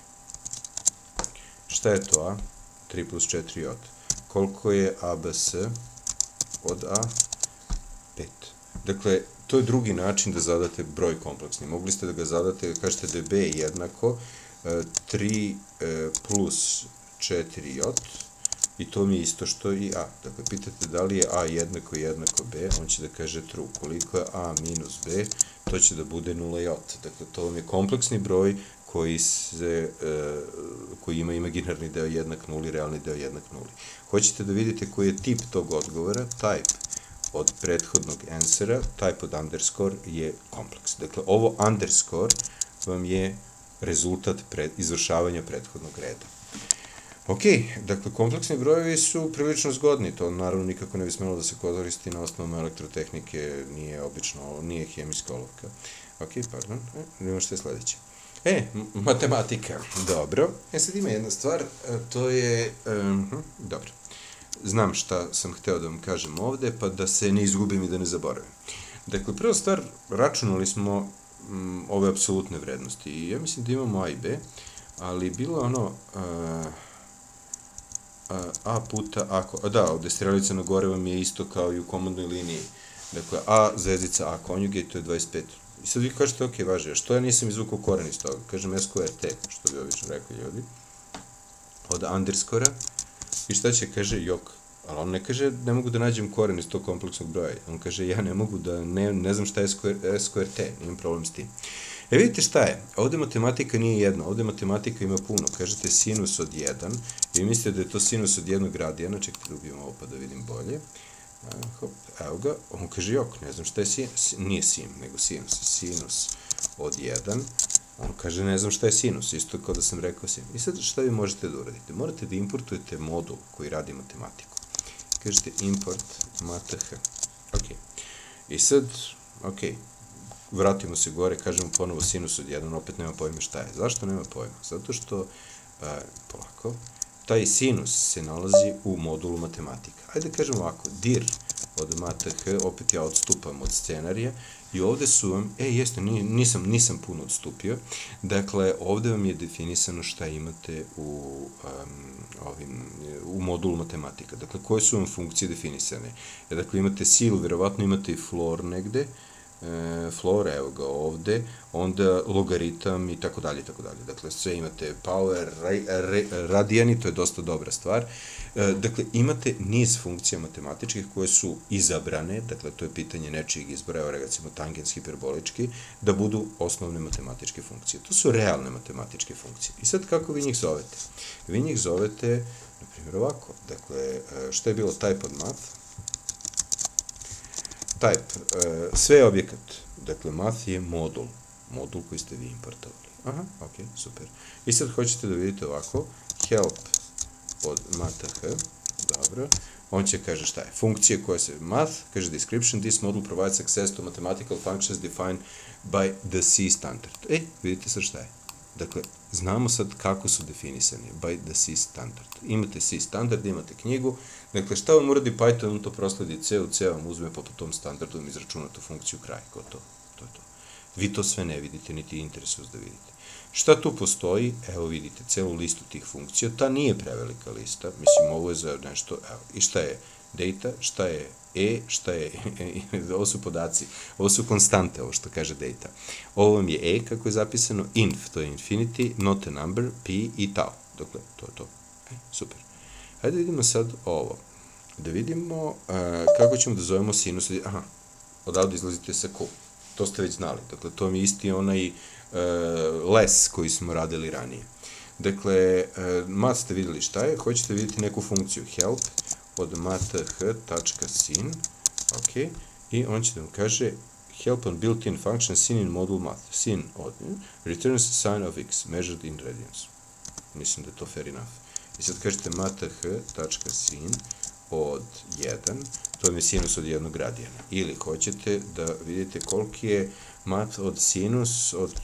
[SPEAKER 1] Šta je to a? tri plus četiri j. Koliko je a b s od a? pet. Dakle, to je drugi način da zadate broj kompleksni. Mogli ste da ga zadate, da kažete da je b jednako tri plus četiri j i to mi je isto što i a. Dakle, pitate da li je a jednako jednako b, on će da kaže true. Koliko je a minus b, to će da bude nula j. Dakle, to vam je kompleksni broj koji, se, koji ima imaginarni deo jednak nuli, realni deo jednak nuli. Hoćete da vidite koji je tip tog odgovora, type od prethodnog answera, type od underscore je kompleks. Dakle, ovo underscore vam je rezultat pred, izvršavanja prethodnog reda. Ok, dakle, kompleksni brojevi su prilično zgodni, to naravno nikako ne bi smelo da se koristi na osnovom elektrotehnike, nije obično, nije hemijska olovka. Ok, pardon, e, nema što je sledeće. E, matematika, dobro. E, sad ima jedna stvar, to je, um, dobro. Znam šta sam hteo da vam kažem ovde, pa da se ne izgubim i da ne zaboravim. Dakle, prva stvar, računali smo m, ove apsolutne vrednosti i ja mislim da imamo a i b, ali bilo je ono a, a, a puta a, a, da, ovde strelica na gore vam je isto kao i u komandnoj liniji. Dakle, a zvezdica a conjugate, to je dvadeset pet. I sad vi kažete, ok, važi, a što ja nisam izvukao koren iz toga? Kažem sqrt, što bi obično rekli ljudi, od underscora. I šta će, kaže, jok. Ali on ne kaže, ne mogu da nađem koren iz tog kompleksnog broja. On kaže, ja ne mogu da, ne, ne znam šta je sqrt, nimam problem s tim. E, vidite šta je, ovde matematika nije jedna, ovde matematika ima puno. Kažete sinus od jedan, i vi mislite da je to sinus od jednog radijana, čekajte da ubijem ovo pa da vidim bolje. Hop, evo ga, on kaže, jok, ne znam šta je sinus, nije sin, nego sinus, sinus od jedan, on kaže, ne znam šta je sinus, isto kao da sam rekao sinus. I sad šta vi možete da uradite? Morate da importujete modul koji radi matematiku. Kažete import math. Ok. I sad, ok, vratimo se gore, kažemo ponovo sinus od jedan, opet nema pojma šta je. Zašto nema pojma? Zato što, polako, taj sinus se nalazi u modulu matematika. Ajde da kažemo ovako, dir od math, opet ja odstupam od scenarija i ovde su vam, e, jeste, nisam, nisam puno odstupio, dakle, ovde vam je definisano šta imate u, um, ovim, u modulu matematika. Dakle, koje su vam funkcije definisane? E, dakle, imate sil, verovatno imate i floor negde, floor, evo ga ovde, onda logaritam i tako dalje, tako dalje. Dakle, sve imate power, radijani, to je dosta dobra stvar. Dakle, imate niz funkcija matematičkih koje su izabrane, dakle, to je pitanje nečijeg izbora, evo recimo tangens hiperbolički, da budu osnovne matematičke funkcije. To su realne matematičke funkcije. I sad kako vi njih zovete? Vi njih zovete, na primjer, ovako. Dakle, što je bilo type od math? Type, sve je objekat. Dakle, math je modul. Modul koji ste vi importovali. Aha, ok, super. I sad hoćete da vidite ovako, help od math, dobro, on će kaže šta je, funkcije koje se, math, kaže description, this model provides access to mathematical functions defined by the C standard. E, vidite sad šta je. Dakle, znamo sad kako su definisani, by the C standard. Imate C standard, imate knjigu, dakle, šta vam uradi Python, on to prosledi C u C, vam uzme po tom standardu, vam izračuna tu funkciju kraj, ko to, to je to. Vi to sve ne vidite, niti interesuje da vidite. Šta tu postoji? Evo vidite, celu listu tih funkcija, ta nije prevelika lista, mislim, ovo je za nešto, evo, i šta je data, šta je e, šta je, ovo su podaci, ovo su konstante, ovo što kaže data. Ovo vam je e, kako je zapisano, inf, to je infinity, not a number, pi i tau. Dakle, to je to. E, super. Hajde vidimo sad ovo. Da vidimo kako ćemo da zovemo sinus, aha, odavde izlazite sa Q. To ste već znali. Dakle, to mi je isti onaj les koji smo radili ranije. Dakle, math ste videli šta je, hoćete vidjeti neku funkciju help od math.sin, ok, i on će da vam kaže help on built-in function sin in module math, sin od, returns sign of x, measured in radians. Mislim da je to fair enough. I sad kažete math.sin od jedan, to je sinus od jednog radijana. Ili hoćete da vidite koliki je math od sinus od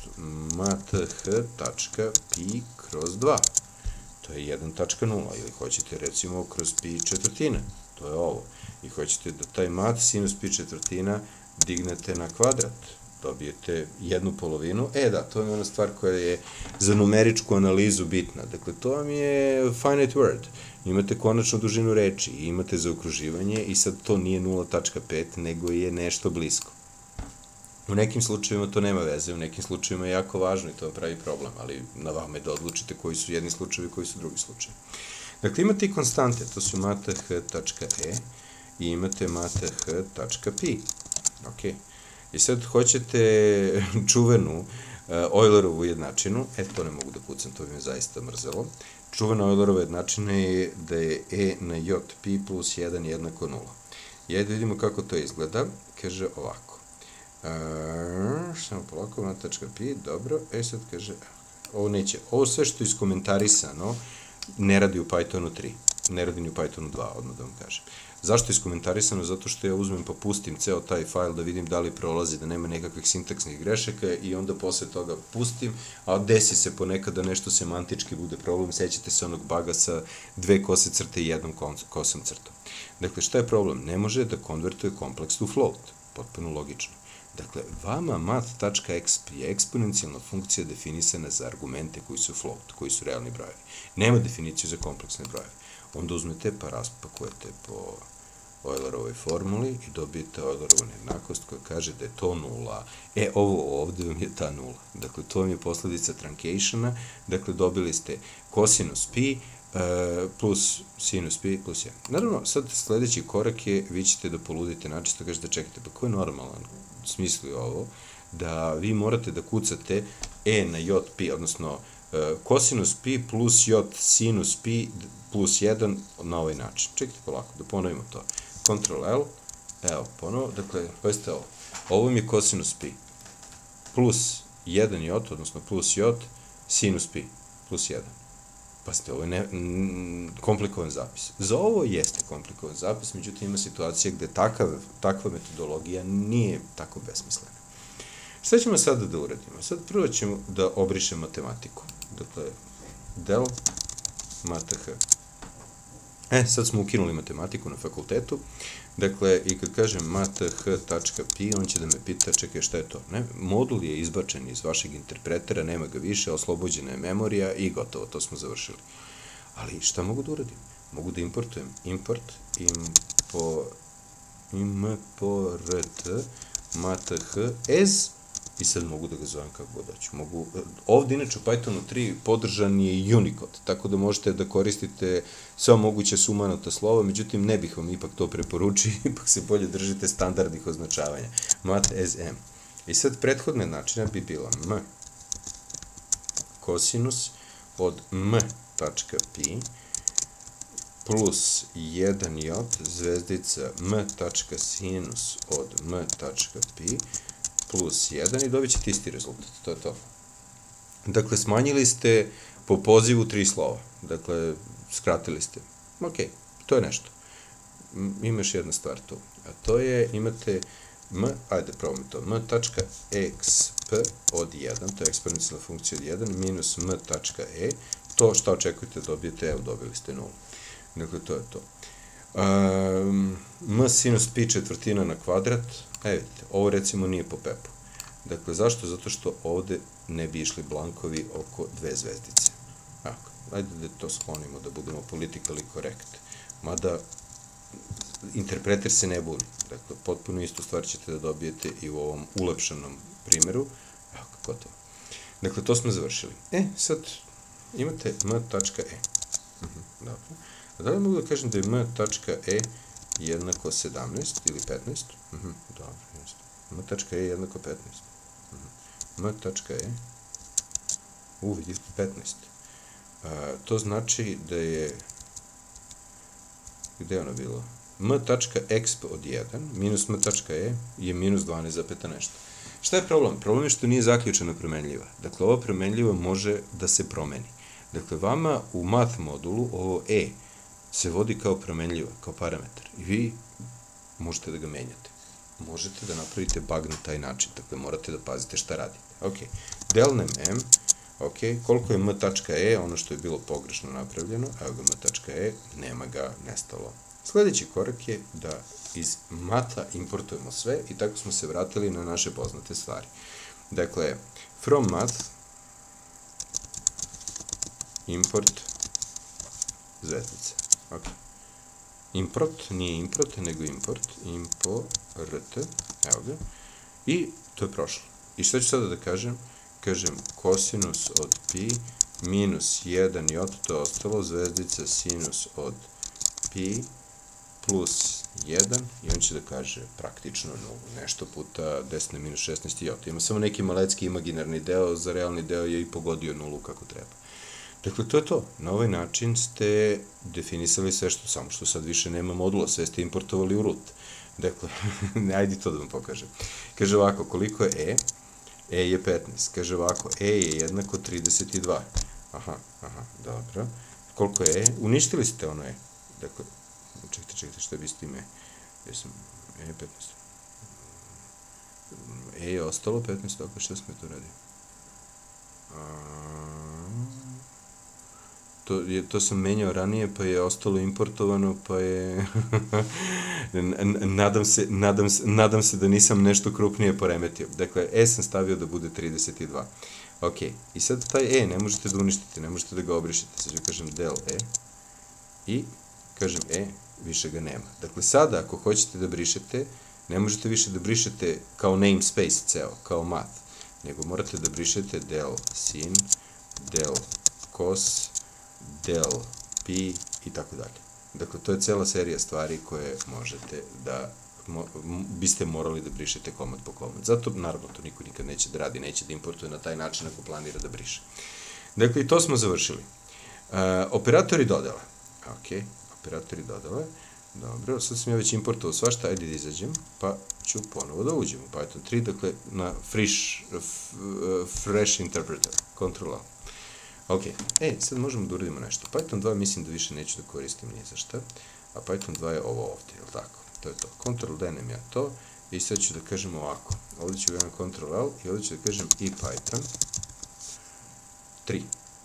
[SPEAKER 1] math.pi kroz dva. To je jedan tačka nula. Ili hoćete recimo kroz pi četvrtina. To je ovo. I hoćete da taj math sinus pi četvrtina dignete na kvadrat. Dobijete jednu polovinu. E da, to je ona stvar koja je za numeričku analizu bitna. Dakle, to vam je finite word. Imate konačnu dužinu reči, imate zaokruživanje i sad to nije nula tačka pet, nego je nešto blisko. U nekim slučajevima to nema veze, u nekim slučajevima je jako važno i to pravi problem, ali na vama je da odlučite koji su jedni slučajevi, koji su drugi slučajevi. Dakle, imate i konstante, to su math.e i imate math.pi. Ok. I sad hoćete čuvenu Eulerovu jednačinu, e, to ne mogu da kucam, to bi me zaista mrzelo. Čuvena Eulerova jednačina je da je e na j pi plus jedan jednako nula. I ajde vidimo kako to izgleda. Kaže ovako. Samo polako, math.pi, dobro. E sad kaže, ovo neće. Ovo sve što je iskomentarisano ne radi u Pythonu tri. Ne radi ni u Pythonu dva, odmah da vam kažem. Zašto je iskomentarisano? Zato što ja uzmem pa pustim ceo taj fajl da vidim da li prolazi, da nema nekakvih sintaksnih grešaka i onda posle toga pustim, a desi se ponekad da nešto semantički bude problem, sećate se onog baga sa dve kose crte i jednom kosom crtom. Dakle, šta je problem? Ne može da konvertuje kompleks u float. Potpuno logično. Dakle, vama math.exp je eksponencijalna funkcija definisana za argumente koji su float, koji su realni brojevi. Nema definiciju za kompleksne brojeve. Onda uzmete pa raspakujete po Eulerovoj formuli i dobijete Eulerovu nejednakost koja kaže da je to nula. E, ovo ovde vam je ta nula. Dakle, to vam je posledica truncationa. Dakle, dobili ste kosinus pi plus sinus pi plus jedan. Naravno, sad sledeći korak je, vi ćete da poludite načisto, kažete, čekajte, pa ko je normalan smisli ovo, da vi morate da kucate e na j pi, odnosno kosinus pi plus j sinus pi plus jedan na ovaj način. Čekajte polako, da ponovimo to. kontrol L, evo, ponovo, dakle, pazite ovo, ovo mi je kosinus pi, plus jedan j, odnosno plus j, sinus pi, plus jedan. Pazite, ovo je ne, n, komplikovan zapis. Za ovo jeste komplikovan zapis, međutim ima situacija gde takav, takva metodologija nije tako besmislena. Šta ćemo sada da uradimo? Sad prvo ćemo da obrišemo matematiku. Dakle, del math. E, sad smo ukinuli matematiku na fakultetu. Dakle, i kad kažem math.pi, on će da me pita, čekaj, šta je to? Ne, modul je izbačen iz vašeg interpretera, nema ga više, oslobođena je memorija i gotovo, to smo završili. Ali šta mogu da uradim? Mogu da importujem import, impo, import, math as, i sad mogu da ga zovem kako god hoću. Mogu, ovde, inače, u Pythonu tri podržan je Unicode, tako da možete da koristite sva moguća sumanuta slova, međutim, ne bih vam ipak to preporučio, ipak se bolje držite standardnih označavanja. Math as m. I sad, prethodne načina bi bila m kosinus od m.pi plus jedan j zvezdica m.sinus od m.pi plus jedan i dobit ćete isti rezultat, to je to. Dakle, smanjili ste po pozivu tri slova, dakle, skratili ste. Ok, to je nešto. Ima još jedna stvar tu, a to je, imate m, ajde, probamo to, m.exp od jedan, to je eksponencijalna funkcija od jedan, minus m.e, to šta očekujete dobijete, evo, dobili ste nulu. Dakle, to je to. Um, m sinus pi četvrtina na kvadrat, e vidite, ovo recimo nije po pepu. Dakle, zašto? Zato što ovde ne bi išli blankovi oko dve zvezdice. Ako, ajde da to sklonimo, da budemo politically correct. Mada, interpreter se ne buni. Dakle, potpuno istu stvar ćete da dobijete i u ovom ulepšanom primjeru. Evo, gotovo. Dakle, to smo završili. E, sad, imate m.e. Dobro. A da li mogu da kažem da je m.e jednako sedamnaest ili petnaest? Dobro, jeste. m.e jednako petnaest. m.e u, vidite, petnaest. To znači da je, gde je ono bilo? m.exp od jedan minus m.e je minus dvanaest zapeta nešto. Šta je problem? Problem je što nije zaključena promenljiva. Dakle, ova promenljiva može da se promeni. Dakle, vama u math modulu ovo e se vodi kao promenljiva, kao parametar. I vi možete da ga menjate. Možete da napravite bug na taj način. Dakle, morate da pazite šta radite. Ok. Delnem m. Ok. Koliko je m.e, ono što je bilo pogrešno napravljeno, evo ga m.e, nema ga, nestalo. Sljedeći korak je da iz matha importujemo sve i tako smo se vratili na naše poznate stvari. Dakle, from math import zvezdice. Ok. Import, nije import, nego import. Import, evo ga. I to je prošlo. I šta ću sada da kažem? Kažem kosinus od pi minus jedan j, to je ostalo, zvezdica sinus od pi plus jedan i on će da kaže praktično nula, nešto puta deset na minus šesnaest j. Ima samo neki malecki imaginarni deo, za realni deo je i pogodio nulu kako treba. Dakle, to je to. Na ovaj način ste definisali sve što, samo što sad više nema modula, sve ste importovali u root. Dakle, ajde to da vam pokažem. Kaže ovako, koliko je e? E je petnaest. Kaže ovako, e je jednako trideset dva. Aha, aha, dobro. Koliko je e? Uništili ste ono e. Dakle, čekajte, čekajte, šta bi s tim e? Jesam, e je petnaest. E je ostalo petnaest, tako šta smo to radili? To, je, to sam menjao ranije, pa je ostalo importovano, pa je... nadam, se, nadam, se, nadam se da nisam nešto krupnije poremetio. Dakle, e sam stavio da bude trideset dva. Ok, i sad taj e ne možete da uništite, ne možete da ga obrišete. Sad ću kažem del e i kažem e, više ga nema. Dakle, sada ako hoćete da brišete, ne možete više da brišete kao namespace ceo, kao math, nego morate da brišete del sin, del cos, del pi i tako dalje. Dakle, to je cela serija stvari koje možete da, mo, biste morali da brišete komad po komad. Zato, naravno, to niko nikad neće da radi, neće da importuje na taj način ako planira da briše. Dakle, i to smo završili. Uh, operatori dodela. Ok, operatori dodela. Dobro, sad sam ja već importovao svašta, ajde da izađem, pa ću ponovo da uđem u Python tri, dakle na fresh, fresh interpreter, control A. Ok, e, sad možemo da uradimo nešto. Python dva mislim da više neću da koristim nije za šta, a Python dva je ovo ovdje, je li tako? To je to. control D nem ja to, i sad ću da kažem ovako. Ovdje ću da control L i ovdje ću da kažem i Python tri.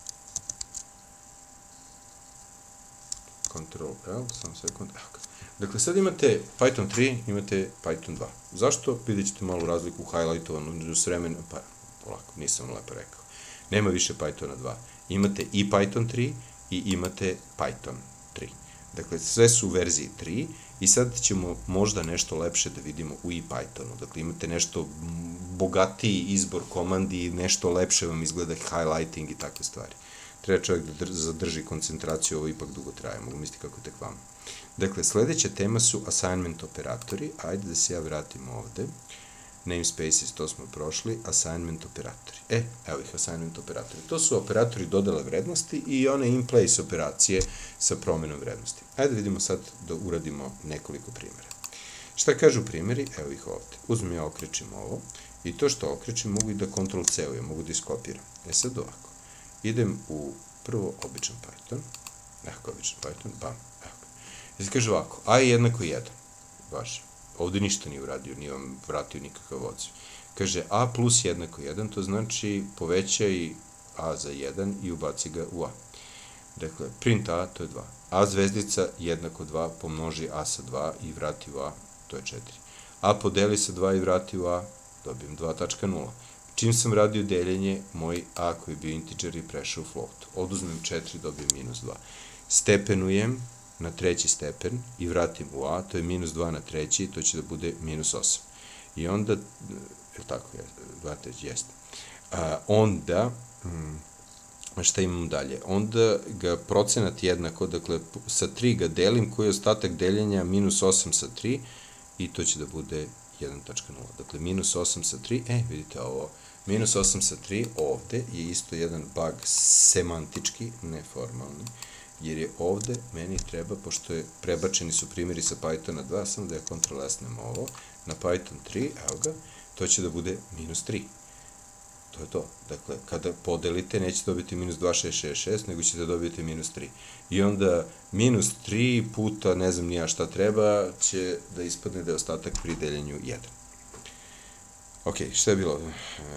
[SPEAKER 1] control L, samo sekund, evo ga. Dakle, sad imate Python tri, imate Python dva. Zašto? Vidjet ćete malu razliku highlightovanu s vremenom, pa polako, nisam lepo rekao. Nema više Pythona dva. Imate i Python tri i imate Python tri. Dakle, sve su u verziji tri i sad ćemo možda nešto lepše da vidimo u i Pythonu. Dakle, imate nešto bogatiji izbor komandi, nešto lepše vam izgleda highlighting i takve stvari. Treba čovjek da zadrži koncentraciju, ovo ipak dugo traje, mogu misliti kako tek vama. Dakle, sledeća tema su assignment operatori. Ajde da se ja vratim ovde. Namespaces, to smo prošli, assignment operatori. E, evo ih, assignment operatori. To su operatori dodele vrednosti i one in place operacije sa promenom vrednosti. Ajde da vidimo sad da uradimo nekoliko primjera. Šta kažu primjeri? Evo ih ovde. Uzmem ja, okrećim ovo i to što okrećim mogu i da kontrol C ujem, mogu da iskopiram. E sad ovako. Idem u prvo običan Python. Evo običan Python, bam, evo ga. I sad kaže ovako, a je jednako jedan. Važi. Ovde ništa nije uradio, nije vam vratio nikakav odziv. Kaže, a plus jednako jedan, to znači povećaj a za jedan i ubaci ga u a. Dakle, print a, to je dva. A zvezdica jednako dva, pomnoži a sa dva i vrati u a, to je četiri. A podeli sa dva i vrati u a, dobijem dva tačka nula. Čim sam radio deljenje, moj a koji je bio integer je prešao u float. Oduzmem četiri, dobijem minus dva. Stepenujem na treći stepen i vratim u a, to je minus dva na treći, to će da bude minus osam. I onda, je tako, dva treći, jeste. Onda, šta imam dalje? Onda ga procenat jednako, dakle, sa tri ga delim, koji je ostatak deljenja minus osam sa tri, i to će da bude jedan tačka nula. Dakle, minus osam sa tri, e, vidite ovo, minus osam sa tri ovde je isto jedan bug semantički, neformalni, jer je ovde meni treba, pošto je prebačeni su primjeri sa Pythona dva, samo da ja kontrol S-nem ovo, na Python tri, evo ga, to će da bude minus tri. To je to. Dakle, kada podelite, nećete dobiti minus dva šest šest šest, nego ćete dobiti minus tri. I onda minus tri puta, ne znam nija šta treba, će da ispadne da je ostatak pri deljenju jedan. Ok, šta je bilo?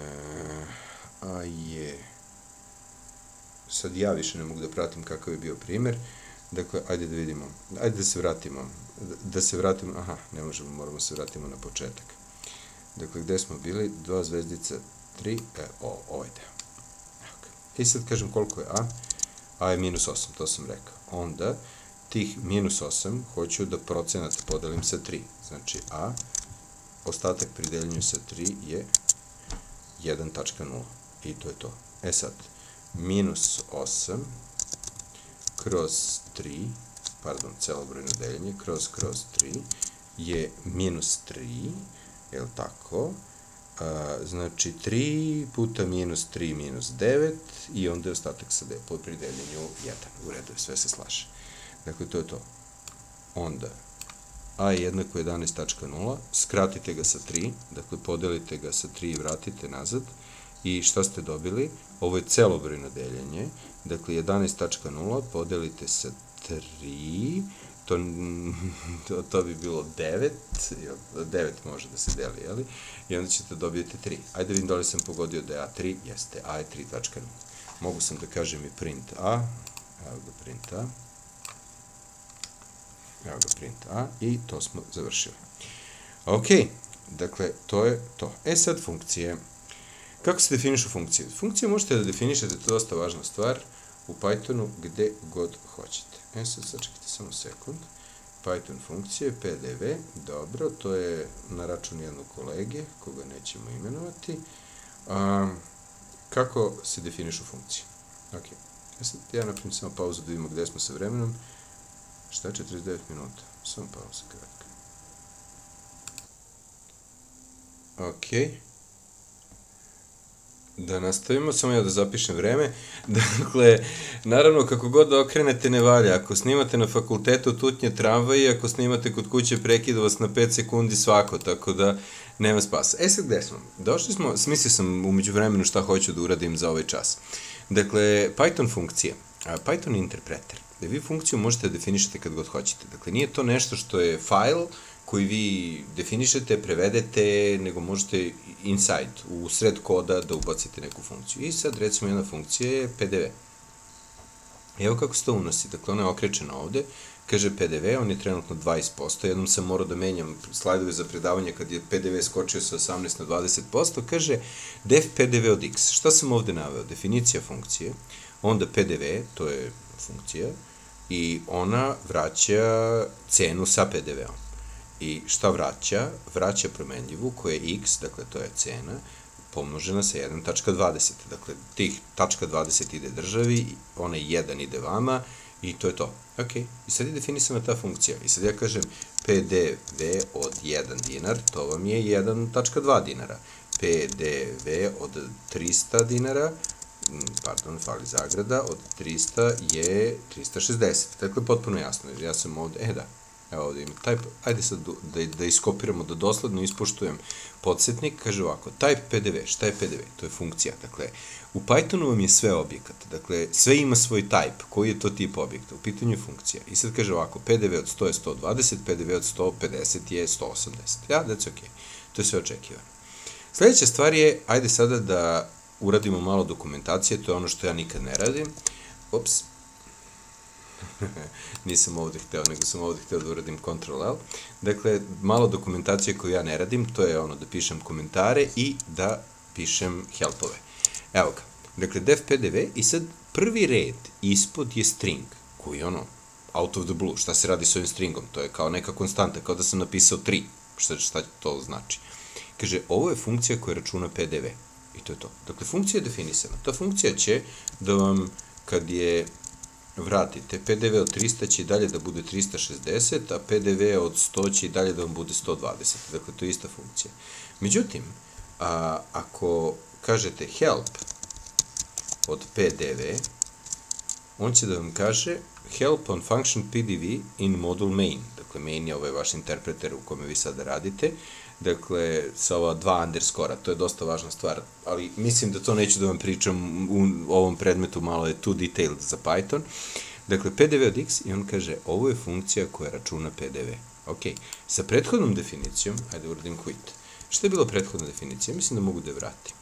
[SPEAKER 1] A je... Sad ja više ne mogu da pratim kakav je bio primjer. Dakle, ajde da vidimo. Ajde da se vratimo. Da se vratimo... Aha, ne možemo, moramo se vratimo na početak. Dakle, gde smo bili? Dva zvezdica, tri, e, o, ovaj deo. I sad kažem koliko je a. A je minus osam, to sam rekao. Onda, tih minus osam hoću da procenat podelim sa tri. Znači, a, ostatak pri deljenju sa tri je jedan tačka nula. I to je to. E sad, minus osam kroz tri, pardon, celobrojno deljenje, kroz kroz tri, je minus tri, je li tako? Znači, tri puta minus tri minus devet i onda je ostatak sa pri deljenju jedan. U redu je, sve se slaže. Dakle, to je to. Onda, a je jednako jedanaest tačka nula, skratite ga sa tri, dakle, podelite ga sa tri i vratite nazad. I šta ste dobili? Ovo je celobrojno deljenje, dakle jedanaest tačka nula podelite sa tri, to, to, to bi bilo devet, devet može da se deli, jeli? I onda ćete dobiti tri. Ajde vidim da li sam pogodio da je a tri, jeste, a je tri tačka nula. Mogu sam da kažem i print a, evo ga print a, evo ga print a, i to smo završili. Ok, dakle, to je to. E sad funkcije. Kako se definišu funkcije? Funkcije možete da definišete, to je dosta važna stvar, u Pythonu gde god hoćete. E sad, sačekajte samo sekund. Python funkcije, P D V, dobro, to je na račun jednog kolege, koga nećemo imenovati. A, kako se definišu funkcije? Ok, e sad ja napravim samo pauzu da vidimo gde smo sa vremenom. Šta je četrdeset devet minuta? Samo pauza kratka. Ok. Da nastavimo, samo ja da zapišem vreme. Dakle, naravno, kako god da okrenete ne valja. Ako snimate na fakultetu tutnje tramvaji, ako snimate kod kuće prekida vas na pet sekundi svako, tako da nema spasa. E sad, gde smo? Došli smo, smislio sam umeđu vremenu šta hoću da uradim za ovaj čas. Dakle, Python funkcija, Python interpreter, da vi funkciju možete da definišete kad god hoćete. Dakle, nije to nešto što je file koji vi definišete, prevedete, nego možete inside, u sred koda da ubacite neku funkciju. I sad, recimo, jedna funkcija je P D V. Evo kako se to unosi. Dakle, ona je okrećena ovde, kaže P D V, on je trenutno dvadeset posto, jednom sam morao da menjam slajdove za predavanje kad je P D V skočio sa osamnaest na dvadeset posto, kaže def P D V od x. Šta sam ovde naveo? Definicija funkcije, onda P D V, to je funkcija, i ona vraća cenu sa P D V-om. I šta vraća? Vraća promenljivu koja je x, dakle to je cena, pomnožena sa jedan tačka dvadeset. Dakle, tih tačka dvadeset ide državi, onaj jedan ide vama i to je to. Ok, i sad je definisana ta funkcija. I sad ja kažem P D V od jedan dinar, to vam je jedan tačka dva dinara. P D V od trista dinara, pardon, fali zagrada, od trista je trista šezdeset. Dakle, potpuno jasno. Ja sam ovde, e da, evo ovde ima type, ajde sad da, da iskopiramo, da dosledno ispoštujem podsjetnik, kaže ovako, type P D V, šta je P D V? To je funkcija, dakle, u Pythonu vam je sve objekat, dakle, sve ima svoj type, koji je to tip objekta, u pitanju je funkcija, i sad kaže ovako, P D V od sto je sto dvadeset, P D V od sto pedeset je sto osamdeset, ja, that's ok, to je sve očekivano. Sledeća stvar je, ajde sada da uradimo malo dokumentacije, to je ono što ja nikad ne radim, ups, nisam ovde hteo, nego sam ovde hteo da uradim kontrol L. Dakle, malo dokumentacije koju ja ne radim, to je ono da pišem komentare i da pišem helpove. Evo ga. Dakle, def P D V i sad prvi red ispod je string, koji je ono, out of the blue. Šta se radi s ovim stringom? To je kao neka konstanta, kao da sam napisao tri. Šta, šta to znači? Kaže, ovo je funkcija koja računa P D V. I to je to. Dakle, funkcija je definisana. Ta funkcija će da vam, kad je vratite, P D V od trista će i dalje da bude trista šezdeset, a P D V od sto će i dalje da vam bude sto dvadeset. Dakle, to je ista funkcija. Međutim, a, ako kažete help od P D V, on će da vam kaže help on function P D V in module main. Dakle, main je ovaj vaš interpreter u kome vi sada radite. Dakle, sa ova dva underskora, to je dosta važna stvar, ali mislim da to neću da vam pričam u ovom predmetu, malo je too detailed za Python. Dakle, P D V od x i on kaže, ovo je funkcija koja računa P D V. Ok, sa prethodnom definicijom, ajde uradim quit. Šta je bila prethodna definicija? Mislim da mogu da je vratim.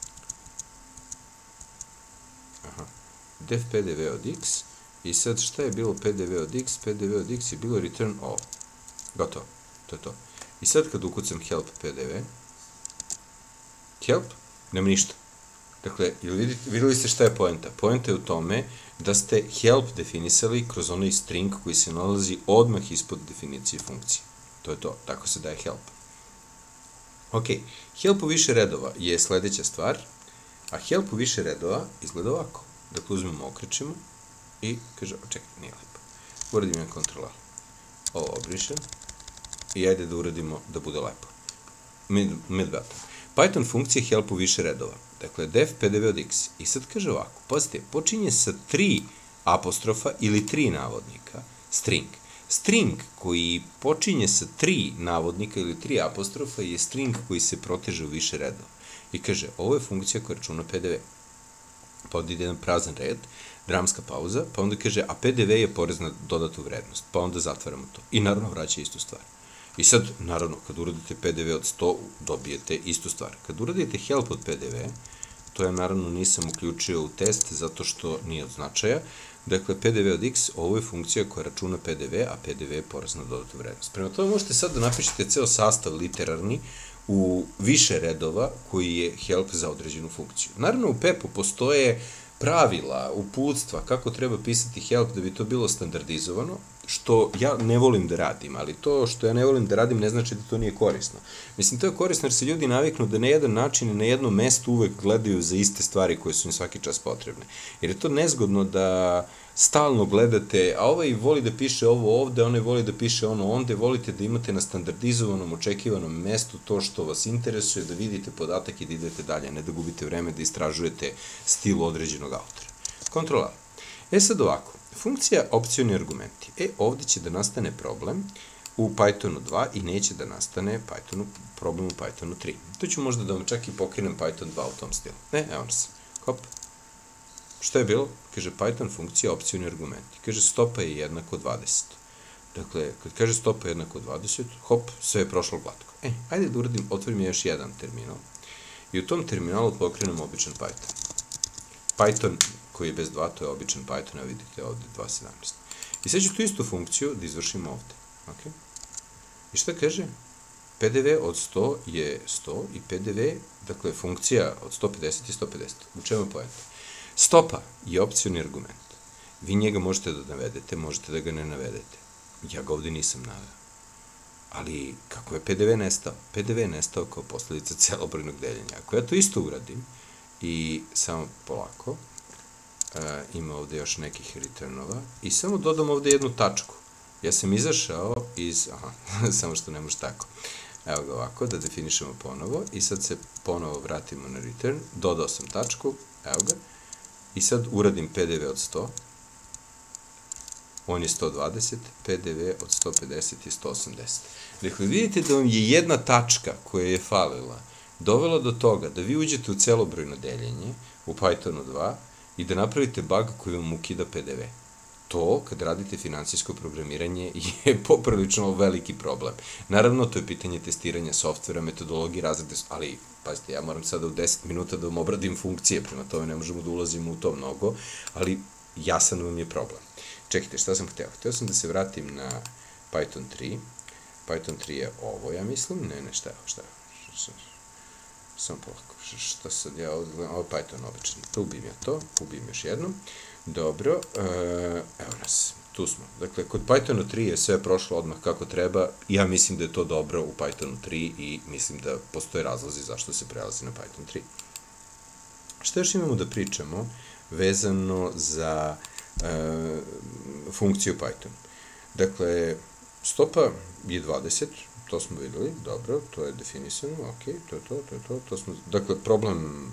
[SPEAKER 1] Aha, def P D V od x i sad šta je bilo P D V od x? P D V od x je bilo return all. Gotovo, to je to. I sad kad ukucam help P D V, help, nema ništa. Dakle, videli ste šta je poenta? Poenta je u tome da ste help definisali kroz onaj string koji se nalazi odmah ispod definicije funkcije. To je to, tako se daje help. Ok, help u više redova je sledeća stvar, a help u više redova izgleda ovako. Dakle, uzmemo, okrećemo i kaže, čekaj, nije lepo. Uradim jedan kontrol A. Ovo obrišem. I ajde da uradimo da bude lepo. Mid button. Python funkcije help u više redova. Dakle, def P D V od x. I sad kaže ovako, pazite, počinje sa tri apostrofa ili tri navodnika, string. String koji počinje sa tri navodnika ili tri apostrofa je string koji se proteže u više redova. I kaže, ovo je funkcija koja računa P D V. Pa onda ide jedan prazan red, dramska pauza, pa onda kaže, a P D V je porez na dodatu vrednost. Pa onda zatvaramo to. I naravno vraća istu stvar. I sad, naravno, kad uradite P D V od sto, dobijete istu stvar. Kad uradite help od P D V, to ja naravno nisam uključio u test zato što nije od značaja. Dakle, P D V od x, ovo je funkcija koja računa P D V, a P D V je porez na dodatu vrednost. Prema tome možete sad da napišete ceo sastav literarni u više redova koji je help za određenu funkciju. Naravno, u P E P-u postoje pravila, uputstva, kako treba pisati help da bi to bilo standardizovano, što ja ne volim da radim, ali to što ja ne volim da radim ne znači da to nije korisno. Mislim, to je korisno jer se ljudi naviknu da na jedan način i na jednom mestu uvek gledaju za iste stvari koje su im svaki čas potrebne. Jer je to nezgodno da stalno gledate, a ovaj voli da piše ovo ovde, onaj voli da piše ono onde, volite da imate na standardizovanom, očekivanom mestu to što vas interesuje, da vidite podatak i da idete dalje, ne da gubite vreme da istražujete stil određenog autora. Kontrol A. E sad ovako, funkcija opcioni argumenti. E, ovde će da nastane problem u Pythonu dva i neće da nastane Pythonu, problem u Pythonu tri. Tu ću možda da vam čak i pokrinem Python dva u tom stilu. Ne, evo nas. Hop. Što je bilo? Kaže Python funkcija opcioni argumenti. Kaže stopa je jednako dvadeset. Dakle, kad kaže stopa je jednako dvadeset, hop, sve je prošlo glatko. E, ajde da uradim, otvorim još jedan terminal. I u tom terminalu pokrenem običan Python. Python koji je bez dva, to je običan Python, evo vidite ovde dva sedamnaest. I sad ću tu istu funkciju da izvršim ovde. Ok? I šta kaže? P D V od sto je sto i P D V, dakle, funkcija od sto pedeset je sto pedeset. U čemu je poenta? Stopa je opcioni argument. Vi njega možete da navedete, možete da ga ne navedete. Ja ga ovde nisam naveo. Ali, kako je P D V nestao? P D V je nestao kao posledica celobrojnog deljenja. Ako ja to isto uradim, i samo polako, ima ovde još nekih returnova, i samo dodam ovde jednu tačku. Ja sam izašao iz, aha, samo što ne može tako. Evo ga ovako, da definišemo ponovo, i sad se ponovo vratimo na return, dodao sam tačku, evo ga, i sad uradim P D V od sto, on je sto dvadeset, P D V od sto pedeset je sto osamdeset. Dakle, vidite da vam je jedna tačka koja je falila dovela do toga da vi uđete u celobrojno deljenje u Pythonu dva i da napravite bug koji vam ukida P D V. To, kad radite finansijsko programiranje, je poprilično veliki problem. Naravno, to je pitanje testiranja softvera, metodologije, razrede, ali, pazite, ja moram sada u deset minuta da vam obradim funkcije, prema tome ne možemo da ulazimo u to mnogo, ali jasan vam je problem. Čekajte, šta sam hteo? Hteo sam da se vratim na Python tri. Python tri je ovo, ja mislim. Ne, ne, šta je ovo, šta je ovo? Samo polako. Šta sad ja ovdje gledam? Ovo je Python obično. Ubim ja to, ubim još jednom. Dobro, evo nas, tu smo. Dakle, kod Pythona tri je sve prošlo odmah kako treba. Ja mislim da je to dobro u Pythonu tri i mislim da postoje razlozi zašto se prelazi na Python tri. Šta još imamo da pričamo vezano za funkciju Python? Dakle, stopa je dvadeset, to smo videli, dobro, to je definisano, ok, to je to, to je to, to smo, dakle, problem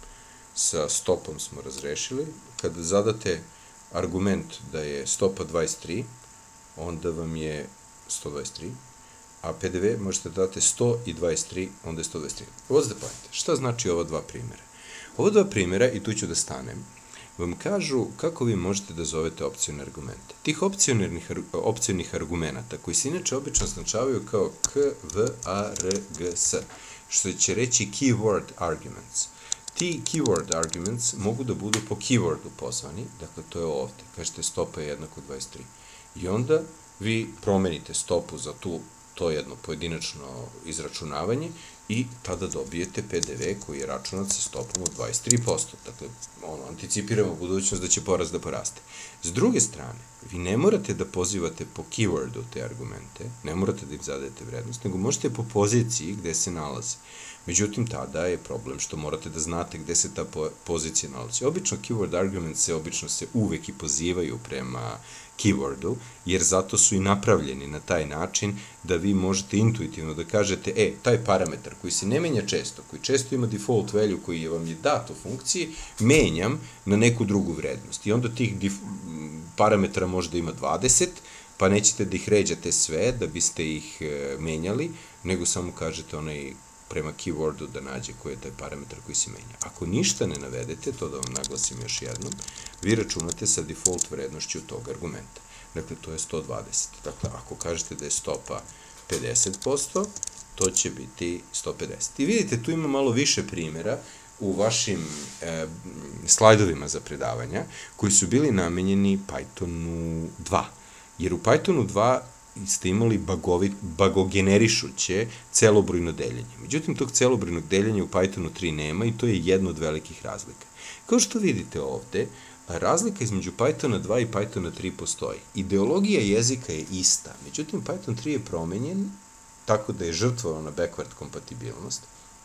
[SPEAKER 1] sa stopom smo razrešili. Kada zadate argument da je stopa dvadeset tri, onda vam je sto dvadeset tri, a P D V možete da date sto i dvadeset tri, onda je sto dvadeset tri. What's the point? Šta znači ova dva primjera? Ova dva primjera, i tu ću da stanem, vam kažu kako vi možete da zovete opcione argumente. Tih opcionih argumenta, koji se inače obično označavaju kao K, V, A, R, G, S, što će reći keyword arguments. Ti keyword arguments mogu da budu po keywordu pozvani, dakle to je ovde, kažete stopa je jednako dvadeset tri. I onda vi promenite stopu za tu, to jedno pojedinačno izračunavanje i tada dobijete P D V koji je računat sa stopom od dvadeset tri posto. Dakle, ono, anticipiramo budućnost da će porast da poraste. S druge strane, vi ne morate da pozivate po keywordu te argumente, ne morate da im zadajete vrednost, nego možete po poziciji gde se nalazi. Međutim, tada je problem što morate da znate gde se ta pozicija nalazi. Obično keyword argument se obično se uvek i pozivaju prema keywordu, jer zato su i napravljeni na taj način da vi možete intuitivno da kažete, e, taj parametar koji se ne menja često, koji često ima default value koji vam je dat u funkciji, menjam na neku drugu vrednost. I onda tih parametara možda ima dvadeset, pa nećete da ih ređate sve da biste ih menjali, nego samo kažete onaj prema keywordu da nađe koji je taj parametar koji se menja. Ako ništa ne navedete, to da vam naglasim još jednom, vi računate sa default vrednošću tog argumenta. Dakle, to je sto dvadeset. Dakle, ako kažete da je stopa pedeset posto, to će biti sto pedeset. I vidite, tu ima malo više primjera u vašim e, slajdovima za predavanja, koji su bili namenjeni Pythonu dva. Jer u Pythonu dva ste imali bagogenerišuće celobrojno deljenje. Međutim, tog celobrojnog deljenja u Pythonu tri nema i to je jedna od velikih razlika. Kao što vidite ovde, razlika između Pythona dva i Pythona tri postoji. Ideologija jezika je ista, međutim, Python tri je promenjen tako da je žrtvovao na backward kompatibilnost,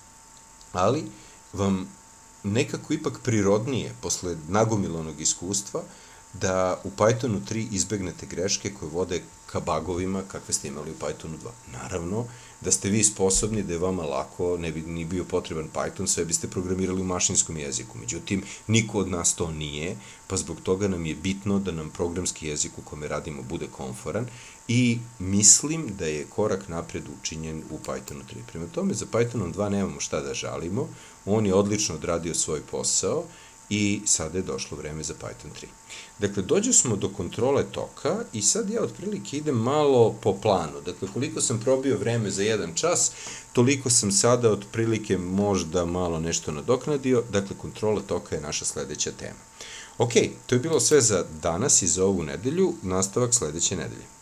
[SPEAKER 1] ali vam nekako ipak prirodnije, posle nagomilanog iskustva, da u Pythonu tri izbegnete greške koje vode ka bugovima kakve ste imali u Pythonu dva. Naravno, da ste vi sposobni, da je vama lako, ne bi ni bio potreban Python, sve biste programirali u mašinskom jeziku. Međutim, niko od nas to nije, pa zbog toga nam je bitno da nam programski jezik u kome radimo bude komforan i mislim da je korak napred učinjen u Pythonu tri. Prema tome, za Pythonom dva nemamo šta da žalimo, on je odlično odradio svoj posao i sada je došlo vreme za Python tri. Dakle, dođe smo do kontrole toka i sad ja otprilike idem malo po planu. Dakle, koliko sam probio vreme za jedan čas, toliko sam sada otprilike možda malo nešto nadoknadio. Dakle, kontrola toka je naša sledeća tema. Ok, to je bilo sve za danas i za ovu nedelju, nastavak sledeće nedelje.